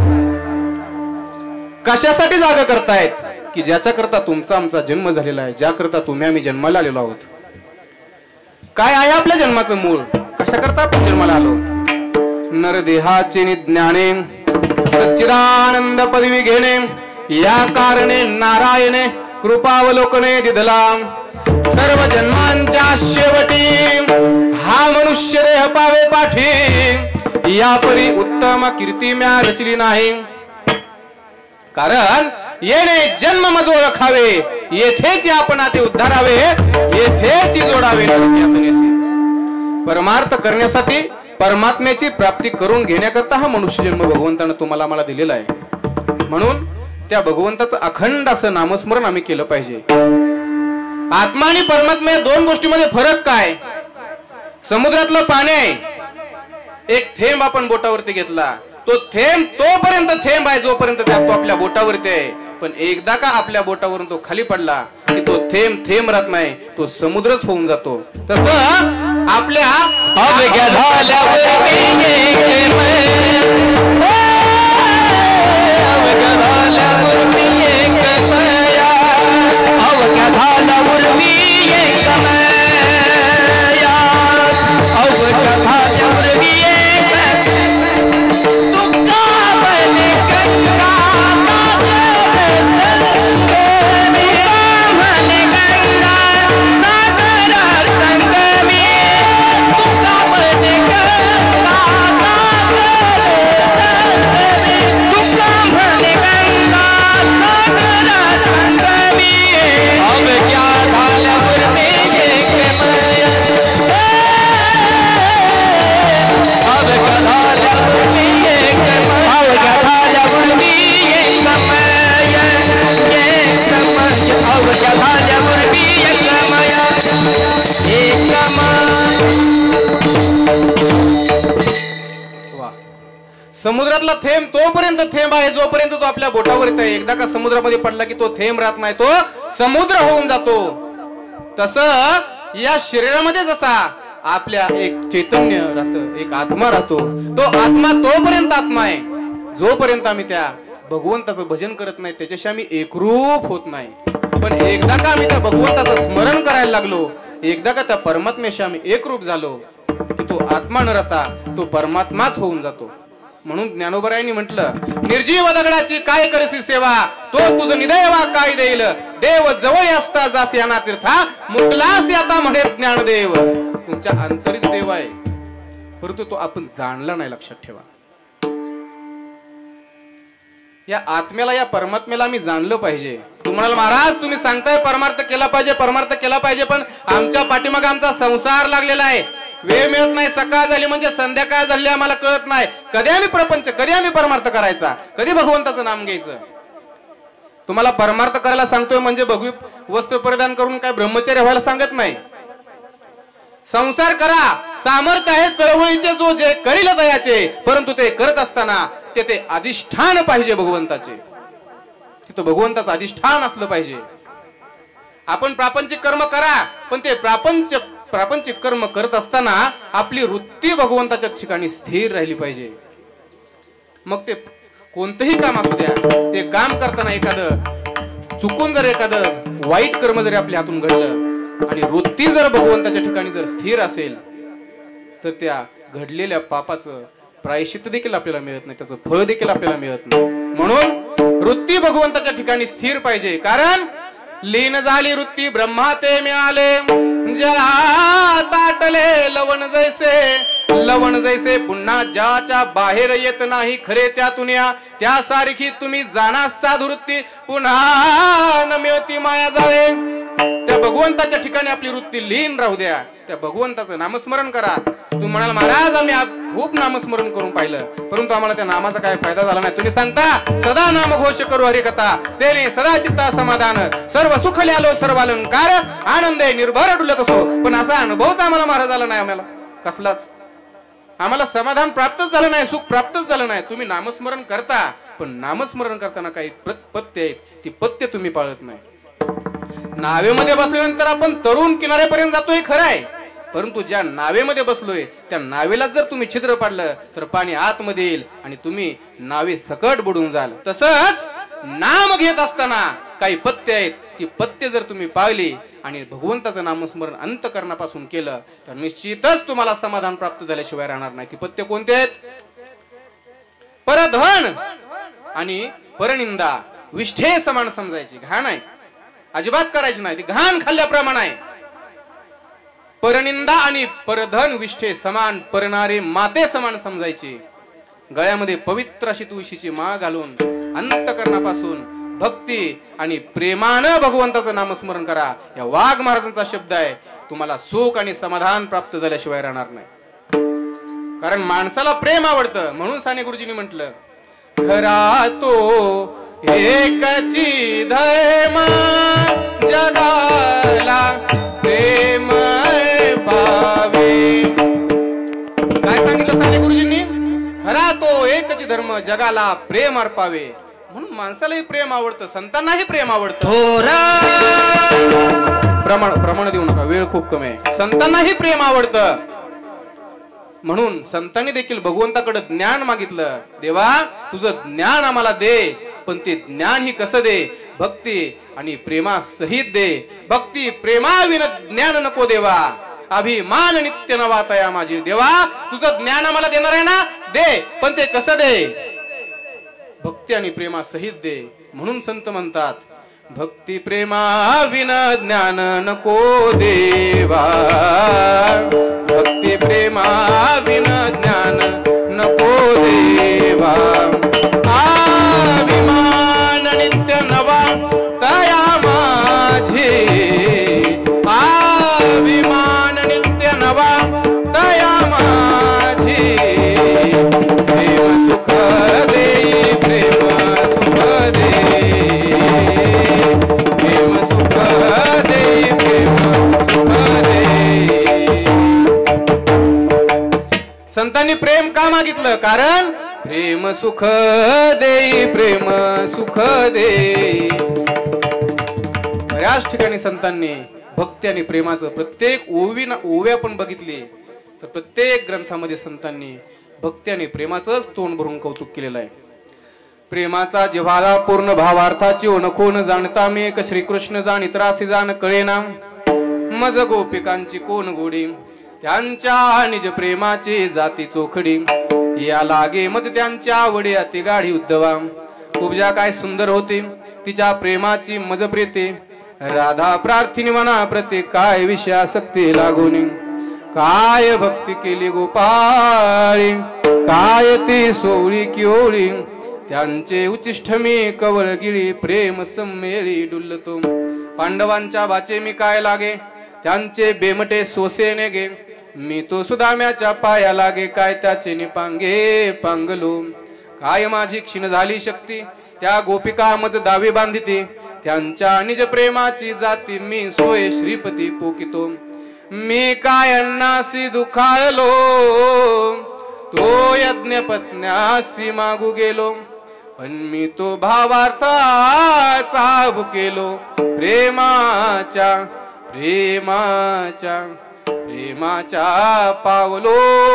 कशासाठी जागा करतायत? की ज्याच्याकरता तुमचा आमचा जन्म झालेला आहे, ज्याकरता तुम्ही आम्ही जन्माला आलेलो आहोत. काय आहे आपल्या जन्माचं मूळ? कशाकरता आपण जन्माला आलो? नरदेहाचे ज्ञाने सच्चिदानंद पदवी घेणे, या कारणे नारायणे कृपावलोकने दिधला. सर्व जन्मांच्या शेवटी हा मनुष्य देह पावे पाठी, यापरी उत्तम कीर्ती म्या रचली नाही. कारण येणे जन्म मज ओळखावे, येथेच आपण ते उद्धारावे, येथेच जोडावे नरकातनेसी. परमार्थ करण्यासाठी परमात्म्याची प्राप्ती करून घेण्याकरता हा मनुष्य जन्म भगवंतानं तुम्हाला मला दिलेला आहे. म्हणून त्या भगवंताचं अखंड असं नामस्मरण आम्ही केलं पाहिजे. आत्मा आणि परमात्मा या दोन गोष्टीमध्ये फरक काय? समुद्रातलं पाणी आहे, एक थेंब आपण बोटावरती घेतला, तो थेंब तोपर्यंत थेंब आहे जोपर्यंत तो आपल्या बोटावरती आहे. पण एकदा का आपल्या बोटावरून तो खाली पडला की तो थेंब थेंब राहत नाही, तो समुद्रच होऊन जातो. तसं आपल्या अवघ्या झाल्यावर समुद्रातला थेंब तोपर्यंत थेंब आहे जोपर्यंत तो आपल्या बोटावर येत आहे. एकदा का समुद्रामध्ये पडला की तो थेंब राहत नाही, तो समुद्र होऊन जातो. तसं या शरीरामध्ये जसा आपल्या एक चैतन्य राहतं, एक आत्मा राहतो, तो आत्मा तोपर्यंत आत्मा आहे जोपर्यंत आम्ही त्या भगवंताचं भजन करत नाही, त्याच्याशी आम्ही एकरूप होत नाही. पण एकदा का आम्ही त्या भगवंताचं स्मरण करायला लागलो, एकदा का त्या परमात्म्याशी आम्ही एकरूप झालो की तो आत्मा न राहता तो परमात्माच होऊन जातो. म्हणून ज्ञानोबरायांनी म्हटलं, निर्जीव दगडाची काय करसी सेवा, तो तुझ निदैवा काय देईल. देव जवळ असता जास याना तीर्था, मुकलास आता म्हणे ज्ञानदेव. तुमच्या अंतरीच देव आहे, परंतु तो आपण जाणला नाही. लक्षात ठेवा, या आत्म्याला या परमात्म्याला आम्ही जाणलं पाहिजे. तुम्हाला महाराज तुम्ही सांगताय परमार्थ केला पाहिजे, परमार्थ केला पाहिजे, पण आमच्या पाठीमाग आमचा संसार लागलेला आहे, वेळ मिळत नाही. सकाळ झाली म्हणजे संध्याकाळ झाली आम्हाला कळत नाही. कधी आम्ही प्रपंच, कधी आम्ही परमार्थ करायचा, कधी भगवंताचं नाम घ्यायचं. तुम्हाला परमार्थ करायला सांगतोय म्हणजे भगवी वस्त्र परिधान करून काय ब्रह्मचर्य व्हायला सांगत नाही. संसार करा, सामर्थ्य आहे चळवळीचे जो जे करील दयाचे, परंतु ते करत असताना ते ते अधिष्ठान पाहिजे भगवंताचे. तिथं भगवंताचं अधिष्ठान असलं पाहिजे. आपण प्रापंचिक कर्म करा, पण ते प्रापंच प्रापंचिक कर्म करत असताना आपली वृत्ती भगवंताच्या ठिकाणी स्थिर राहिली पाहिजे. मग ते कोणतंही काम असू द्या, ते काम करताना एखादं चुकून जर एखादं वाईट कर्म जरी आपल्या हातून घडलं आणि वृत्ती जर भगवंताच्या ठिकाणी जर स्थिर असेल, तर त्या घडलेल्या पापाचं प्रायश्चित्त देखील आपल्याला मिळत नाही, त्याचं फळ देखील आपल्याला मिळत नाही. म्हणून वृत्ती भगवंताच्या ठिकाणी स्थिर पाहिजे. कारण लीन झाली वृत्ती ब्रह्मा ते मिळाले, ज्या ताटले लवण जैसे, लवण जैसे पुन्हा ज्याच्या बाहेर येत नाही खरे त्यातून या, त्यासारखी तुम्ही जाणा साधू वृत्ती पुन्हा न मिळती माया जाळे. त्या भगवंताच्या ठिकाणी आपली वृत्ती लीन राहू द्या, त्या भगवंताचं नामस्मरण करा. तुम्ही म्हणाल महाराज आम्ही खूप नामस्मरण करून पाहिलं, परंतु आम्हाला त्या नामाचा काय फायदा झाला नाही. तुम्ही सांगता सदा नाम घोष करू हरिकथा, तेने सदा चित्ता समाधान, सर्व सुख ल्यालो सर्व अलंकार, आनंदे निर्भर डुलत असो. पण असा अनुभवच आम्हाला महाराज झाला नाही. आम्हाला कसलाच आम्हाला समाधान प्राप्तच झालं नाही, सुख प्राप्तच झालं नाही. तुम्ही नामस्मरण करता, पण नामस्मरण करताना काही पत्ते आहेत, ती पत्ते तुम्ही पाळत नाही. नावेमध्ये बसल्यानंतर आपण तरुण किनाऱ्यापर्यंत जातोय खरं आहे, परंतु ज्या नावेमध्ये बसलोय त्या नावेला जर तुम्ही छिद्र पाडलं तर पाणी आतमध्ये येईल आणि तुम्ही नावे सकट बुडून जाल. तसंच नाम घेत असताना काही पत्ते आहेत, ती पत्ते जर तुम्ही पाळली आणि भगवंताचं नामस्मरण अंतकरणापासून केलं तर निश्चितच तुम्हाला समाधान प्राप्त झाल्याशिवाय राहणार नाही. ती पत्ते कोणते आहेत? परधन आणि परनिंदा विष्ठे समान समजायची, घाण आहे अजिबात करायची नाही, ती घाण खाल्ल्याप्रमाणे आहे. परनिंदा आणि परधन विष्ठे समान, परणारे माते समान समजायचे. गळ्यामध्ये पवित्र अशी तुळशीची माळ घालून अंतकरणापासून भक्ती आणि प्रेमानं भगवंताचं नामस्मरण करा. या वाघ महाराजांचा शब्द आहे. तुम्हाला सुख आणि समाधान प्राप्त झाल्याशिवाय राहणार नाही. कारण माणसाला प्रेम आवडतं, म्हणून साने गुरुजींनी म्हटलं खरा तो एकची धर्म जगाला प्रेम पावे. काय सांगितलं साने गुरुजींनी? खरा तो एकच धर्म जगाला प्रेम अर्पावे. म्हणून माणसालाही प्रेम आवडतं, संतांनाही प्रेम आवडतं. प्रमाण प्रमाण देऊ नका, वेळ खूप कमी आहे. संतांनाही प्रेम आवडतं, म्हणून संतांनी देखील भगवंताकडे ज्ञान मागितलं. देवा तुझं ज्ञान आम्हाला दे, पण ते ज्ञान ही कसं दे? भक्ती आणि प्रेमा सहित दे. भक्ती प्रेमाविन ज्ञान नको देवा, अभिमान नित्य नवातया माझी. देवा तुझं ज्ञान आम्हाला देणार आहे ना, दे, पण ते कसं दे? भक्ती आणि प्रेमा सहित दे. म्हणून संत म्हणतात भक्ती प्रेमा विन ज्ञान नको देवा, भक्ती प्रेमा विन ज्ञान नको देवा. अभिमान नित्य नवा तया माझे, अभिमान नित्य नवा तया माझे. प्रेम सुख दे, प्रेम सुख दे, प्रेम सुख दे, प्रेम सुख दे. संतांनी प्रेम का मागितलं? कारण प्रेम सुख दे, प्रेम सुख दे. बऱ्याच ठिकाणी संतांनी भक्ती आणि प्रेमाचं प्रत्येक ओवी ओव्या पण बघितली तर प्रत्येक ग्रंथामध्ये संतांनी भक्ती आणि प्रेमाचंच तोंड भरून कौतुक केलेलं आहे. प्रेमाचा जिव्हाळा पूर्ण भावार्थाची ओळखून जाणता मी एक श्रीकृष्ण जाणित रासी जाण कळेना. मज गोपिकांची कोण गोडी, त्यांच्या निज प्रेमाची जाती चोखडी. या लागे मज त्यांच्या आवडी अति गाढी उद्धवा. उपजा काय सुंदर होती तिच्या प्रेमाची मज प्रीती. राधा प्रार्थिनी मना प्रति काय विषयासक्ती लागून. काय भक्ती केली गोपाळी, काय ती सोळी किओळी. त्यांचे उचिष्ठ मी कवळगिरी, प्रेम सम्मेळी डुलतो. पांडवांच्या वाचे मी काय लागे, त्यांचे बेमटे सोसे नेगे. मी तो सुदाम्याच्या पाया लागे, काय त्याचे निपांगे पांगलो. काय माझी क्षीण झाली शक्ती, त्या गोपिका मज दावी बांधिते. त्यांच्या निज प्रेमाची जाती मी सोय श्रीपती पोकितो. मी काय अन्नासी दुखाळलो, तो यज्ञ पत्न्यासी मागू गेलो. पण मी तो भावार्थाचा भुकेलो. प्रेमाच्या प्रेमाच्या प्रेमाच्या पावलो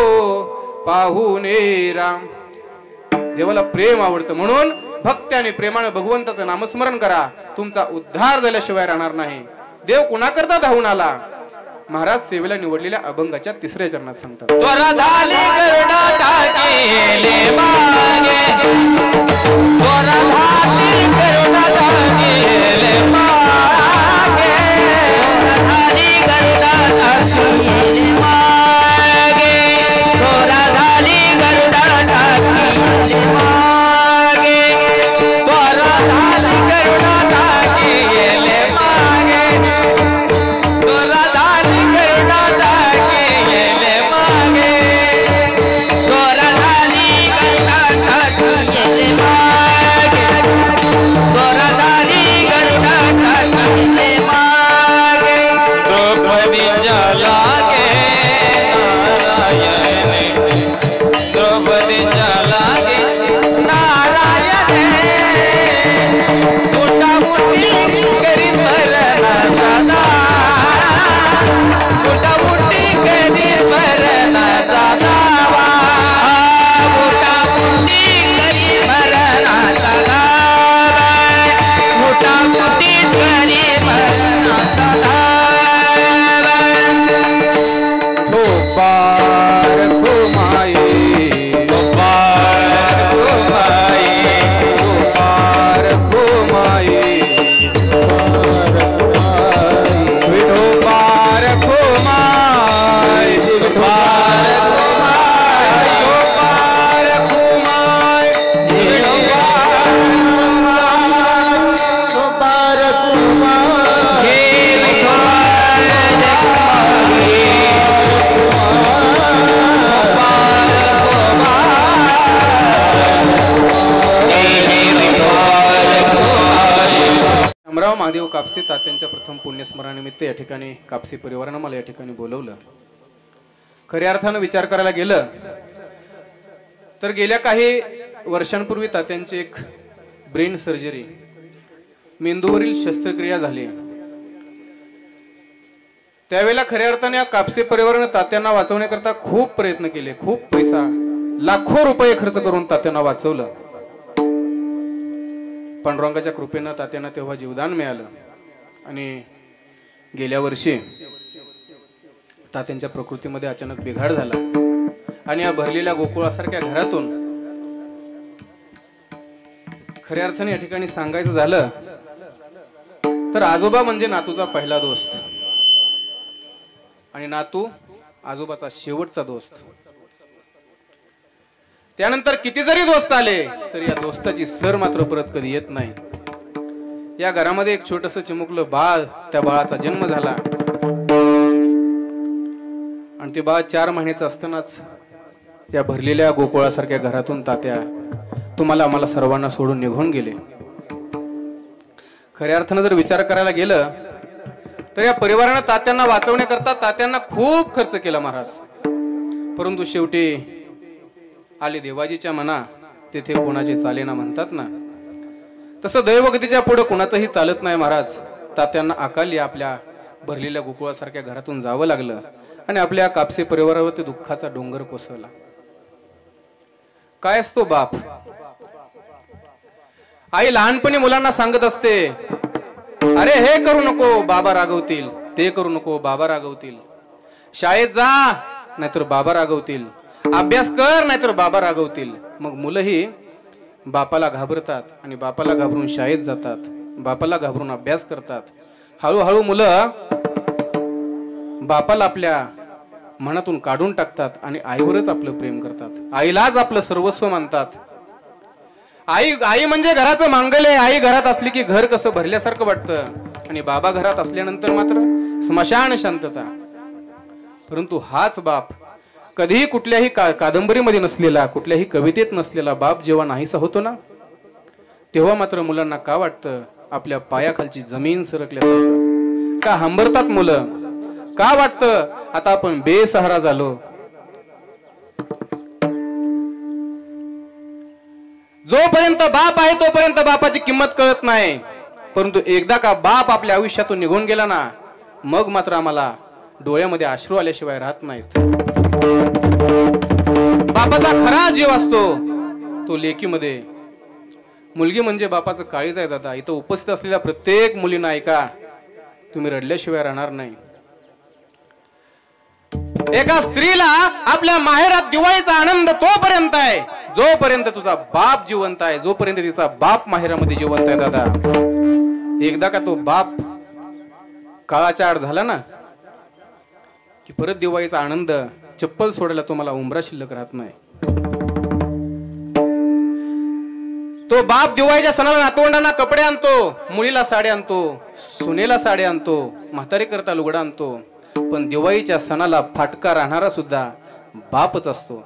पाहुणे राम. देवाला प्रेम आवडतं, म्हणून भक्ती आणि प्रेमाने भगवंताचं नामस्मरण करा. तुमचा उद्धार झाल्याशिवाय राहणार नाही. देव कुणाकरता धावून आला? महाराज सेवेला निवडलेल्या अभंगाच्या तिसऱ्या चरणात सांगतात. मागे महादेव कापसे तात्यांच्या प्रथम पुण्यस्मरणानिमित्त या ठिकाणी कापसे परिवारानं मला या ठिकाणी बोलवलं. खऱ्या अर्थानं विचार करायला गेलं तर गेल्या काही वर्षांपूर्वी तात्यांची एक ब्रेन सर्जरी, मेंदूवरील शस्त्रक्रिया झाली. त्यावेळेला खऱ्या अर्थाने या कापसे परिवारानं तात्यांना वाचवण्याकरता खूप प्रयत्न केले, खूप पैसा, लाखो रुपये खर्च करून तात्यांना वाचवलं. पांडुरंगाच्या कृपेनं तात्यांना तेव्हा जीवदान मिळालं आणि गेल्या वर्षी तात्यांच्या प्रकृतीमध्ये अचानक बिघाड झाला आणि या भरलेल्या गोकुळासारख्या घरातून खऱ्या अर्थाने या ठिकाणी सांगायचं झालं तर आजोबा म्हणजे नातूचा पहिला दोस्त आणि नातू आजोबाचा शेवटचा दोस्त. त्यानंतर किती जरी दोस्त आले तर या दोस्ताची सर मात्र परत कधी येत नाही. या घरामध्ये एक छोटस चिमुकलं बाळ, त्या बाळाचा जन्म झाला आणि ते बाळ चार महिन्याचं असतानाच या भरलेल्या गोकुळासारख्या घरातून तात्या तुम्हाला आम्हाला सर्वांना सोडून निघून गेले. खऱ्या अर्थानं जर विचार करायला गेलं तर या परिवारानं तात्यांना वाचवण्याकरता तात्यांना खूप खर्च केला महाराज, परंतु शेवटी आले देवाजीच्या मना तेथे कोणाचे चालेना म्हणतात ना, तसं दैवगतीच्या पुढे कोणाचंही चालत नाही महाराज. तात्यांना अकाली आपल्या भरलेल्या गोकुळासारख्या घरातून जावं लागलं आणि आपल्या कापसे परिवारावरती दुःखाचा डोंगर कोसळला. काय असतो बाप? आई लहानपणी मुलांना सांगत असते, अरे हे करू नको बाबा रागवतील, ते करू नको बाबा रागवतील, शाळेत जा नाहीतर बाबा रागवतील, अभ्यास कर नाहीतर बाबा रागवतील. मग मुलंही बापाला घाबरतात आणि बापाला घाबरून शाळेत जातात, बापाला घाबरून अभ्यास करतात. हळूहळू मुलं बापाला आपल्या मनातून काढून टाकतात आणि आईवरच आपलं प्रेम करतात, आईलाच आपलं सर्वस्व मानतात. आई आई म्हणजे घराचं मांगल्य. आई घरात असली की घर कसं भरल्यासारखं वाटतं आणि बाबा घरात असल्यानंतर मात्र स्मशान शांतता. परंतु हाच बाप कधीही कुठल्याही का कादंबरीमध्ये नसलेला, कुठल्याही कवितेत नसलेला बाप जेव्हा नाहीसा होतो ना, तेव्हा मात्र मुलांना का वाटतं आपल्या पायाखालची जमीन सरकल्यासारखं, का हंबरतात मुलं, का वाटतं आता आपण बेसहारा झालो. जोपर्यंत बाप आहे तोपर्यंत बापाची किंमत कळत नाही, परंतु एकदा का बाप आपल्या आयुष्यातून निघून गेला ना, मग मात्र आम्हाला डोळ्यामध्ये अश्रू आल्याशिवाय राहत नाहीत. बापाचा खरा जीव असतो तो लेकीमध्ये. मुलगी म्हणजे बापाचं काळीज आहे दादा. इथं उपस्थित असलेल्या प्रत्येक मुलींना ऐका, तुम्ही रडल्याशिवाय राहणार नाही. एका स्त्रीला आपल्या माहेरात दिवाळीचा आनंद तोपर्यंत आहे जोपर्यंत तुझा बाप जिवंत आहे, जोपर्यंत तिचा बाप माहेरामध्ये जिवंत आहे दादा. एकदा का तो बाप काळाच्या आड झाला ना की परत दिवाळीचा आनंद चप्पल सोडायला तुम्हाला उंबरा शिल्लक राहत नाही. तो बाप दिवाळीच्या सणाला नातवंडांना कपडे आणतो, मुलीला साडी आणतो, सुनेला साडी आणतो, म्हातारी करता लुगडा आणतो, पण दिवाळीच्या सणाला फाटका राहणारा सुद्धा बापच असतो.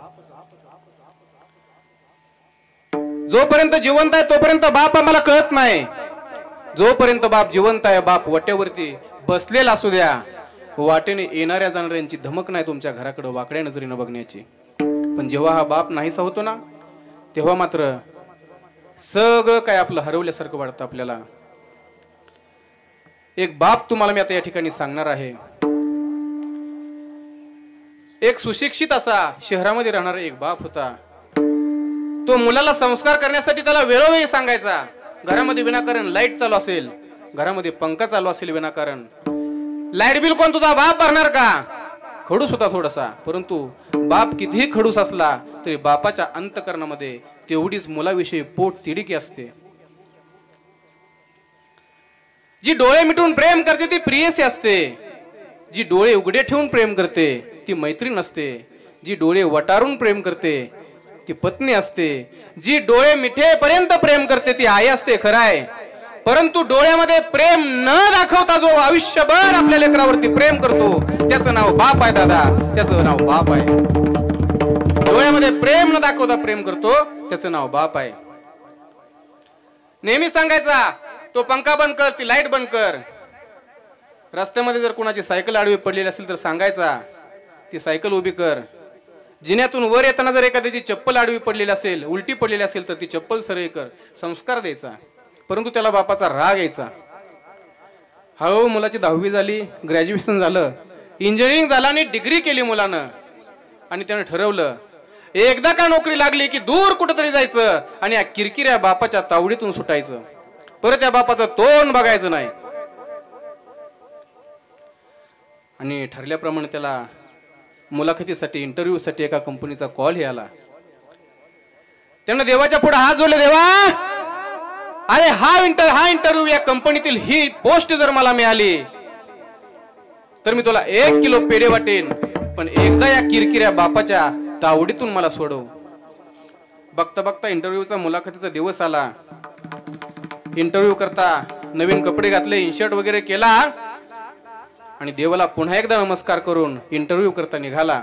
जोपर्यंत जिवंत आहे तोपर्यंत बाप आम्हाला कळत नाही. जोपर्यंत बाप जिवंत आहे, बाप वाट्यावरती बसलेला असू द्या, वाटेने येणाऱ्या जाणाऱ्यांची धमक नाही तुमच्या घराकडे वाकड्या नजरेनं बघण्याची. पण जेव्हा हा बाप नाहीसा होतो ना, तेव्हा मात्र सगळं काय आपलं हरवल्यासारखं वाटतं आपल्याला. एक बाप तुम्हाला मी आता या ठिकाणी सांगणार आहे. एक सुशिक्षित असा शहरामध्ये राहणारा एक बाप होता. तो मुलाला संस्कार करण्यासाठी त्याला वेळोवेळी सांगायचा, घरामध्ये विनाकारण लाईट चालू असेल, घरामध्ये पंखा चालू असेल विनाकारण, लाईट बिल कोण तुझा बाप भरणार का? खडूस होता थोडासा, परंतु बाप कितीही खडूस असला तरी बापाच्या अंतकरणामध्ये तेवढीच मुलाविषयी पोट तिडकी असते. जी डोळे मिटून प्रेम करते ती प्रियसी असते, जी डोळे उघडे ठेवून प्रेम करते ती मैत्रीण असते, जी डोळे वटारून प्रेम करते ती पत्नी असते, जी डोळे मिठेपर्यंत प्रेम करते ती आई असते. खरं आहे, परंतु डोळ्यामध्ये प्रेम न दाखवता जो आयुष्यभर आपल्या लेकरावरती प्रेम करतो त्याचं नाव बाप आहे दादा, त्याचं नाव बाप आहे. डोळ्यामध्ये प्रेम न दाखवता प्रेम करतो त्याचं नाव बाप आहे. नेहमी सांगायचा तो पंखा बंद कर, ती लाईट बंद कर. रस्त्यामध्ये जर कोणाची सायकल आडवी पडलेली असेल तर सांगायचा, ती सायकल उभी कर. जिन्यातून वर येताना जर एखाद्याची चप्पल आडवी पडलेली असेल, उलटी पडलेली असेल तर ती चप्पल सरळ कर. संस्कार द्यायचा. परंतु त्याला बापाचा राग यायचा. हळूहळू मुलाची दहावी झाली, ग्रॅज्युएशन झालं, इंजिनिअरिंग झालं आणि डिग्री केली मुलानं. आणि त्यानं ठरवलं एकदा का नोकरी लागली की दूर कुठंतरी जायचं आणि या किरकिऱ्या बापाच्या तावडीतून सुटायचं. परत त्या बापाचं तोंड बघायचं नाही. आणि ठरल्याप्रमाणे त्याला मुलाखतीसाठी, इंटरव्ह्यू साठी एका कंपनीचा कॉल हे आला. त्यानं देवाच्या पुढे हात जोडले, देवा अरे हा इंटर हा इंटरव्ह्यू या कंपनीतील ही पोस्ट जर मला मिळाली तर मी तुला एक किलो पेढे वाटेन, पण एकदा या किरकिऱ्या बापाच्या तावडीतून मला सोडव. बघता बघता इंटरव्ह्यूचा मुलाखतीचा दिवस आला. इंटरव्ह्यू करता नवीन कपडे घातले, इनशर्ट वगैरे केला आणि देवाला पुन्हा एकदा नमस्कार करून इंटरव्ह्यू करता निघाला.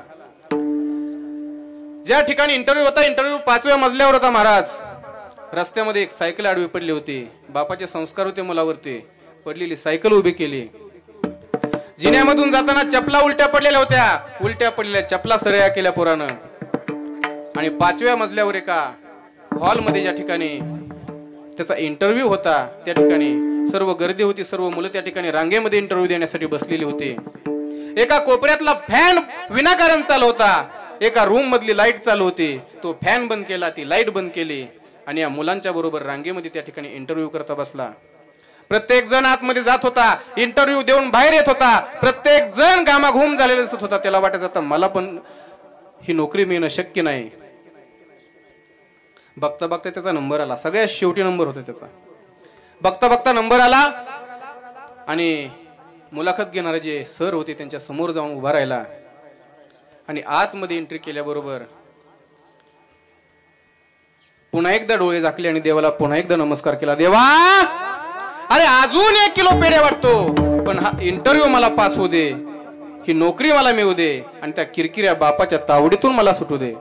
ज्या ठिकाणी इंटरव्ह्यू होता, इंटरव्ह्यू पाचव्या मजल्यावर होता महाराज. रस्त्यामध्ये एक सायकल आडवी पडली होती. बापाचे संस्कार होते मुलावरती. पडलेली सायकल उभी केली. जिन्यामधून जाताना चपला उलट्या पडलेल्या होत्या. उलट्या पडलेल्या चपला सरया केल्या पोरानं. आणि पाचव्या मजल्यावर एका हॉलमध्ये ज्या ठिकाणी त्याचा इंटरव्ह्यू होता त्या ठिकाणी सर्व गर्दी होती. सर्व मुलं त्या ठिकाणी रांगेमध्ये इंटरव्ह्यू देण्यासाठी बसलेली होती. एका कोपऱ्यातला फॅन विनाकारण चालू होता. एका रूम मधली लाईट चालू होती. तो फॅन बंद केला, ती लाईट बंद केली आणि या मुलांच्या बरोबर रांगेमध्ये त्या ठिकाणी इंटरव्ह्यू करता बसला. प्रत्येक जण आतमध्ये जात होता, इंटरव्ह्यू देऊन बाहेर येत होता. प्रत्येक जण घामाघूम झालेला दिसत होता. त्याला वाटायचं आता मला पण ही नोकरी मिळणं शक्य नाही. बघता बघता त्याचा नंबर आला. सगळ्यात शेवटी नंबर होता त्याचा. बघता बघता नंबर आला आणि मुलाखत घेणारे जे सर होते त्यांच्या समोर जाऊन उभा राहिला आणि आतमध्ये एंट्री केल्याबरोबर पुन्हा एकदा डोळे झाकले आणि देवाला पुन्हा एकदा नमस्कार केला. देवा अरे अजून एक किलो पेढे वाटतो, पण हा इंटरव्ह्यू मला पास होऊ दे, ही नोकरी मला मिळू दे आणि त्या किरकिऱ्या बापाच्या तावडीतून मला सुटू दे.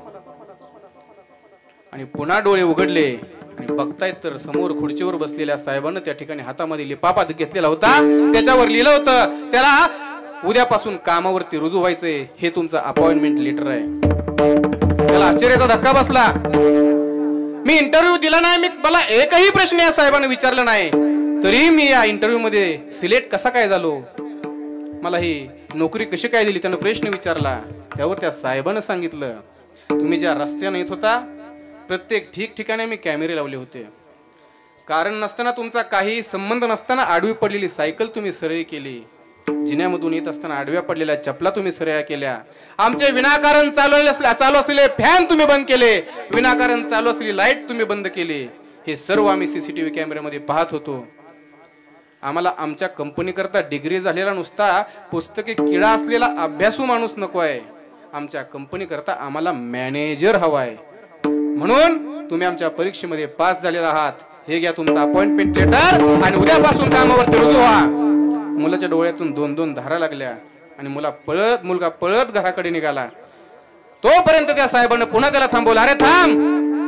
आणि पुन्हा डोळे उघडले आणि बघतायत तर समोर खुर्चीवर बसलेल्या साहेबांना त्या ठिकाणी हातामध्ये लिफाफा घेतलेला होता. त्याच्यावर लिहिलं होतं त्याला उद्यापासून कामावरती रुजू व्हायचंय, हे तुमचं अपॉइंटमेंट लेटर आहे. त्याला आश्चर्याचा धक्का बसला. मी इंटरव्ह्यू दिला नाही, मी मला एकही प्रश्न या साहेबांना विचारला नाही, तरी मी या इंटरव्ह्यू मध्ये सिलेक्ट कसा काय झालो, मला ही नोकरी कशी काय दिली, त्यानं प्रश्न विचारला. त्यावर त्या साहेबानं सांगितलं तुम्ही ज्या रस्त्याने येत होता प्रत्येक ठिकठिकाणी मी कॅमेरे लावले होते. कारण नसताना, तुमचा काही संबंध नसताना आडवी पडलेली सायकल तुम्ही सरळ केली. जिन्यामधून येत असताना आडव्या पडलेल्या चपला तुम्ही सरळ केल्या. आमचे विनाकारण चालू चालू असलेले फॅन तुम्ही बंद केले. विनाकारण चालू असलेली लाईट तुम्ही बंद केली. हे सर्व आम्ही सीसीटीव्ही कॅमेऱ्यामध्ये पाहत होतो. आम्हाला आमच्या कंपनी करता डिग्री झालेला नुसता पुस्तकी किडा असलेला अभ्यासू माणूस नको आहे. आमच्या कंपनी करता आम्हाला मॅनेजर हवाय. म्हणून तुम्ही आमच्या परीक्षेमध्ये पास झालेला आहात. हे घ्या तुमचं अपॉइंटमेंट लेटर आणि उद्यापासून कामावरती रुजू व्हा. मुलाच्या डोळ्यातून दोन दोन धारा लागल्या आणि मुला पळत मुलगा पळत घराकडे निघाला. तोपर्यंत त्या साहेबांना पुन्हा त्याला थांबवलं. अरे थांब,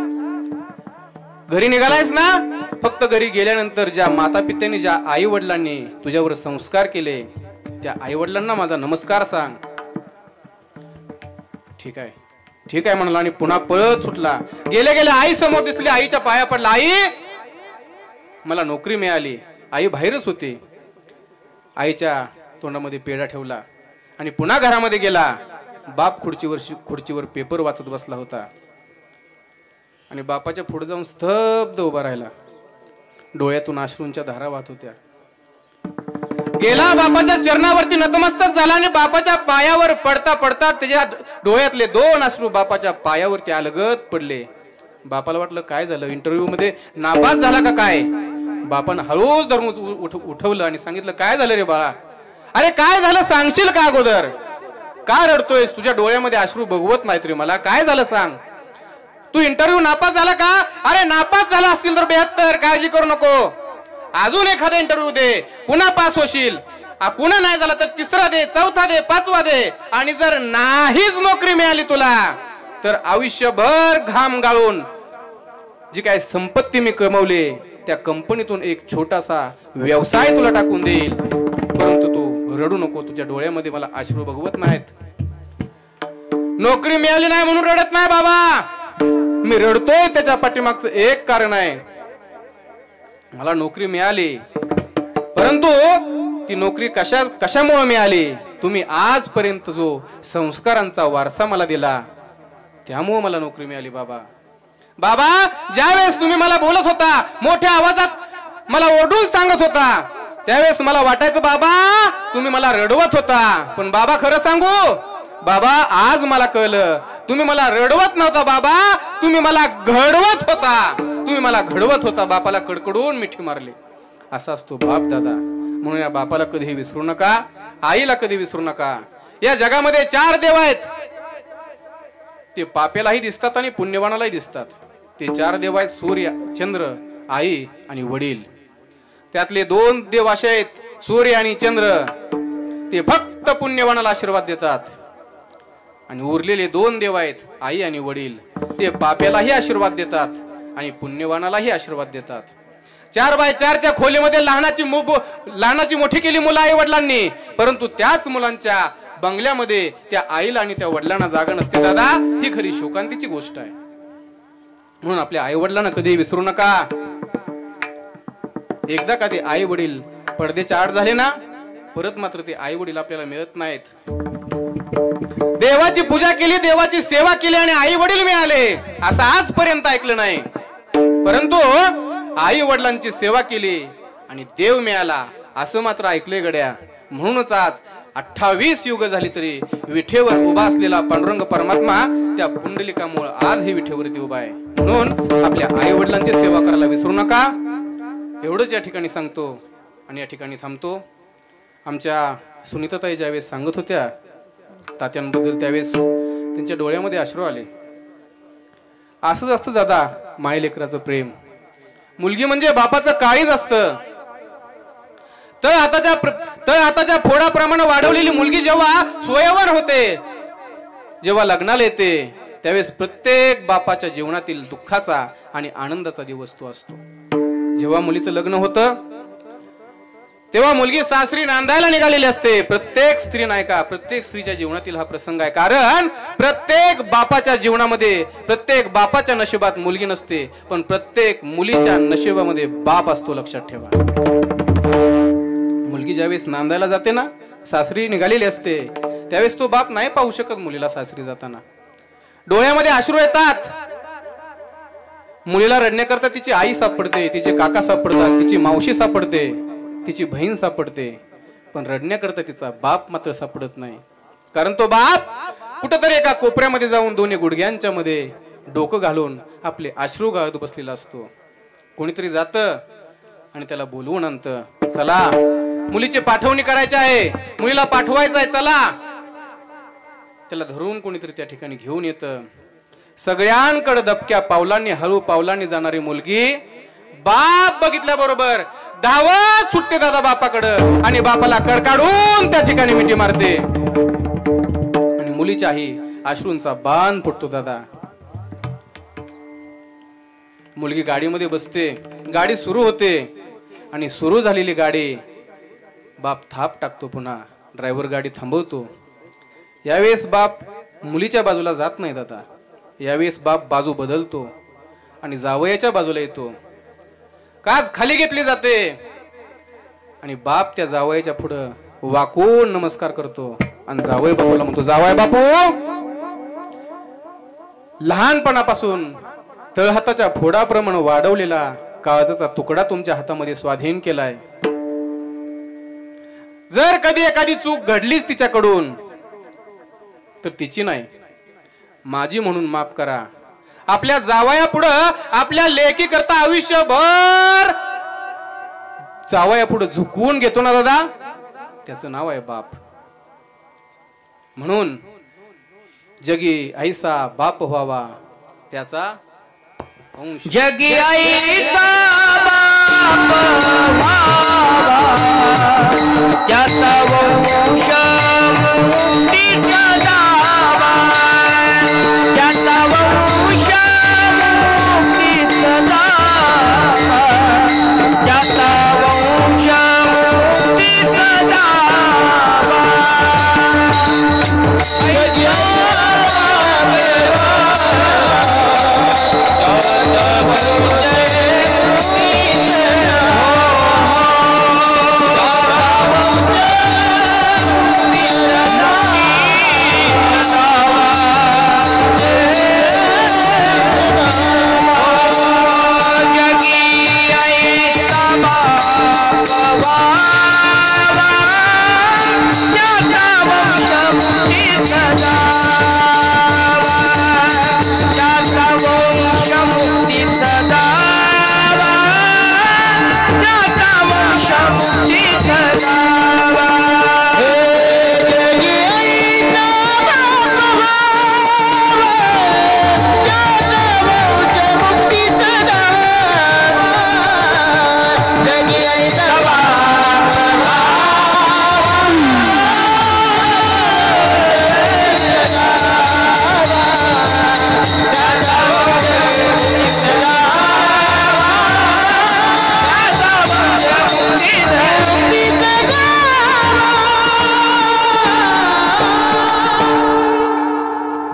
घरी निघालायस ना, फक्त घरी गेल्यानंतर ज्या माता पित्यांनी, ज्या आई वडिलांनी तुझ्यावर संस्कार केले त्या आई वडिलांना माझा नमस्कार सांग. ठीक आहे ठीक आहे म्हणला आणि पुन्हा पळत सुटला. गेले गेले आई समोर दिसली. आईच्या पाया पडला. आई मला नोकरी मिळाली. आई बाहेरच होती. आईच्या तोंडामध्ये पेढा ठेवला आणि पुन्हा घरामध्ये गेला. बाप खुर्चीवर खुर्चीवर पेपर वाचत बसला होता आणि बापाच्या पुढे जाऊन स्तब्ध उभा राहिला. डोळ्यातून अश्रूंच्या धारा वाहत होत्या. गेला, बापाच्या चरणावरती नतमस्तक झाला आणि बापाच्या पायावर पडता पडता त्याच्या डोळ्यातले दोन अश्रू बापाच्या पायावरती अलगद पडले. बापाला वाटलं काय झालं, इंटरव्ह्यू मध्ये नापास झाला का काय. बापानं हळूच धरून उठवलं आणि सांगितलं काय झालं रे बाळा. अरे काय झालं सांगशील का अगोदर, का रडतोयस, तुझ्या डोळ्यामध्ये अश्रू बघवत नाहीत रे मला, काय झालं सांग. तू इंटरव्ह्यू नापास झाला का. अरे नापास झाला असतील तर बेहत्तर, काळजी करू नको, अजून एखादा इंटरव्ह्यू दे, पुन्हा पास होशील. पुन्हा नाही झाला तर तिसरा दे, चौथा दे, पाचवा दे. आणि जर नाहीच नोकरी मिळाली तुला तर आयुष्यभर घाम गाळून जी काय संपत्ती मी कमवली त्या कंपनीतून एक छोटासा व्यवसाय तुला टाकून देईल, परंतु तू रडू नको. तुझ्या डोळ्यामध्ये मला अश्रू बघवत नाहीत. नोकरी मिळाली नाही म्हणून रडत नाही बाबा, मी रडतोय त्याच्या पाठीमागचं एक कारण आहे. मला नोकरी मिळाली, परंतु ती नोकरी कशा कशामुळे मिळाली? तुम्ही आजपर्यंत जो संस्कारांचा वारसा मला दिला, त्यामुळे मला नोकरी मिळाली. बाबा बाबा ज्यावेळेस तुम्ही मला बोलत होता, मोठ्या आवाजात मला ओरडून सांगत होता, त्यावेळेस मला वाटायचं बाबा तुम्ही मला रडवत होता. पण बाबा खरं सांगू बाबा, आज मला कळलं तुम्ही मला रडवत नव्हता बाबा, तुम्ही मला घडवत होता. तुम्ही मला घडवत होता. बापाला कडकडून मिठी मारली. असा असतो बाप दादा. म्हणून या बापाला कधीही विसरू नका, आईला कधी विसरू नका. या जगामध्ये चार देव आहेत. ते पापेलाही दिसतात आणि पुण्यवानालाही दिसतात. ते चार देव आहेत, सूर्य, चंद्र, आई आणि वडील. त्यातले दोन देव असे आहेत, सूर्य आणि चंद्र, ते फक्त पुण्यवानाला आशीर्वाद देतात. आणि उरलेले दोन देव आहेत, आई आणि वडील, ते पाप्यालाही आशीर्वाद देतात आणि पुण्यवानालाही आशीर्वाद देतात. चार बाय चारच्या खोलीमध्ये लहानाची लहानाची मोठी केली मुलं आई वडिलांनी, परंतु त्याच मुलांच्या बंगल्यामध्ये त्या आईला आणि त्या वडिलांना जागा नसते. दादा ही खरी शोकांतीची गोष्ट आहे. म्हणून आपल्या आई वडिलांना कधी विसरू नका. एकदा का ते आई वडील पडद्याच्या आड झाले ना, परत मात्र ते आई वडील आपल्याला मिळत नाहीत. देवाची पूजा केली, देवाची सेवा केली आणि आई वडील मिळाले असं आजपर्यंत ऐकलं नाही. परंतु आई वडिलांची सेवा केली आणि देव मिळाला असं मात्र ऐकले गड्या. म्हणूनच आज अठ्ठावीस युग झाली तरी विठेवर उभा असलेला पांडुरंग परमात्मा त्या पुंडलिकामुळे आज ही विठेवरती उभा आहे. म्हणून आपल्या आई वडिलांची सेवा करायला विसरू नका. एवढंच या ठिकाणी सांगतो आणि या ठिकाणी थांबतो. आमच्या सुनीताताई ज्यावेळेस सांगत होत्या तात्यांबद्दल, त्यावेळेस त्यांच्या डोळ्यामध्ये अश्रू आले. असंच असतं दादा माय लेकराचं प्रेम. मुलगी म्हणजे बापाचं काळीज असतं. तळ हाताच्या तळ हाताच्या फोडाप्रमाणे वाढवलेली मुलगी जेव्हा स्वयंवर होते, जेव्हा लग्नाला येते, त्यावेळेस प्रत्येक बापाच्या जीवनातील दुःखाचा आणि आनंदाचा दिवस तो असतो. जेव्हा मुलीचं लग्न होतं तेव्हा मुलगी सासरी नांदायला निघालेली असते. प्रत्येक स्त्री नाही का, प्रत्येक स्त्रीच्या जीवनातील हा प्रसंग आहे. कारण प्रत्येक बापाच्या जीवनामध्ये, प्रत्येक बापाच्या नशिबात मुलगी नसते, पण प्रत्येक मुलीच्या नशिबामध्ये बाप असतो. लक्षात ठेवा. मुलगी ज्यावेळेस नांदायला जाते ना, सासरी निघालेली असते, त्यावेळेस तो बाप नाही पाहू शकत मुलीला सासरी जाताना. डोळ्यामध्ये अश्रू येतात. मुलीला रडण्याकरता तिची आई सापडते, तिचे काका सापडतात, तिची मावशी सापडते, तिची बहीण सापडते, पण रडण्याकरता तिचा बाप मात्र सापडत नाही. कारण तो बाप कुठेतरी एका कोपऱ्यामध्ये जाऊन दोन्ही गुडघ्यांच्या मध्ये डोकं घालून आपले अश्रू गाळत बसलेला असतो. कोणीतरी जातं आणि त्याला बोलवून आणतं, चला मुलीची पाठवणी करायची आहे, मुलीला पाठवायचं आहे, चला. त्याला धरून कोणीतरी त्या ठिकाणी घेऊन येतं. सगळ्यांकडे दबक्या पावलांनी, हळू पावलांनी जाणारी मुलगी बाप बघितल्या बरोबर धावत सुटते दादा बापाकडं आणि बापाला कडकाडून त्या ठिकाणी मिठी मारते आणि मुलीच्याही अश्रूंचा बाण फुटतो. दादा मुलगी गाडीमध्ये बसते, गाडी सुरू होते आणि सुरू झालेली गाडी बाप थाप टाकतो. पुन्हा ड्रायव्हर गाडी थांबवतो. यावेळेस बाप मुलीच्या बाजूला जात नाही दादा. यावेळेस बाप बाजू बदलतो आणि जावयाच्या बाजूला येतो. काच खाली घेतली जाते आणि बाप त्या जावयाच्या पुढं वाकून नमस्कार करतो आणि जावई बापूला म्हणतो, जावई बापू, लहानपणापासून तळहाताच्या फोडाप्रमाणे वाढवलेला काळजाचा तुकडा तुमच्या हातामध्ये स्वाधीन केलाय. जर कधी एखादी चूक घडलीच तिच्याकडून तर तिची नाही, माझी म्हणून माफ करा. आपल्या जावया पुढं, आपल्या लेकी करता आयुष्यभर जावया पुढं झुकवून घेतो ना दादा, त्याचं नाव आहे बाप. म्हणून जगी ऐसा बाप व्हावा त्याचा अंश. जगी ऐसा बाप व्हावा त्याचा वंश मुक्ती सदावा, त्याचा वंश मुक्ती सदावा.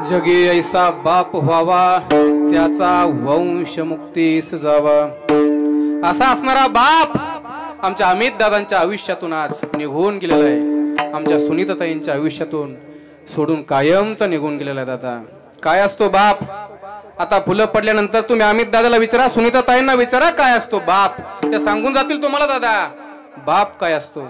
जगी ऐसा बाप व्हावा त्याचा वंश मुक्तीस जावा असा असणारा बाप आमच्या अमित दादांच्या आयुष्यातून आज निघून गेलेला आहे. आमच्या सुनीताताईंच्या आयुष्यातून सोडून कायमचा निघून गेलेला आहे. दादा काय असतो बाप? आता फुलं पडल्यानंतर तुम्ही अमित दादाला विचारा, सुनीताताईंना विचारा काय असतो बाप, ते सांगून जातील तुम्हाला. दादा बाप काय असतो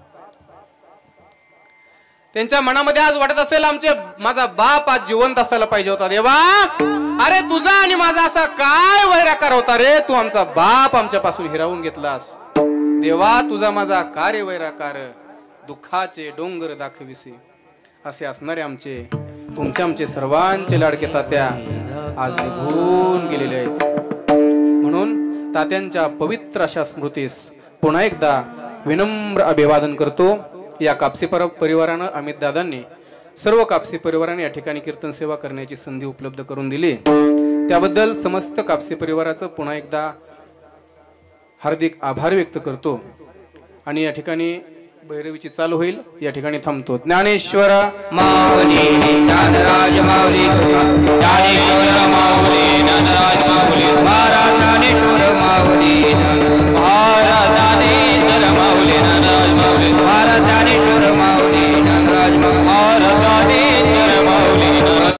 त्यांच्या मनामध्ये आज वाटत असेल आमचे माझा बाप आज जिवंत असायला पाहिजे होता. देवा अरे तुझा आणि माझा असा काय वैराकार होता रे, तू आमचा बाप आमच्यापासून हिरावून घेतलास. देवा तुझा माझा कार्य वैराकार दुःखाचे डोंगर दाखविसी. असे असणारे आमचे तुमच्या आमचे सर्वांचे लाडके तात्या आज निघून गेलेले आहेत. म्हणून तात्यांच्या पवित्र अशा स्मृतीस पुन्हा एकदा विनम्र अभिवादन करतो. या कापसी परिवारानं अमित दादांनी सर्व कापसी परिवाराने या ठिकाणी कीर्तन सेवा करण्याची संधी उपलब्ध करून दिली. त्याबद्दल समस्त कापसी परिवाराचं पुन्हा एकदा हार्दिक आभार व्यक्त करतो. आणि या ठिकाणी भैरवीची चालू होईल, या ठिकाणी थांबतो. ज्ञानेश्वर माऊली ज्ञानराज माऊली ज्ञानेश्वर माऊली ज्ञानराज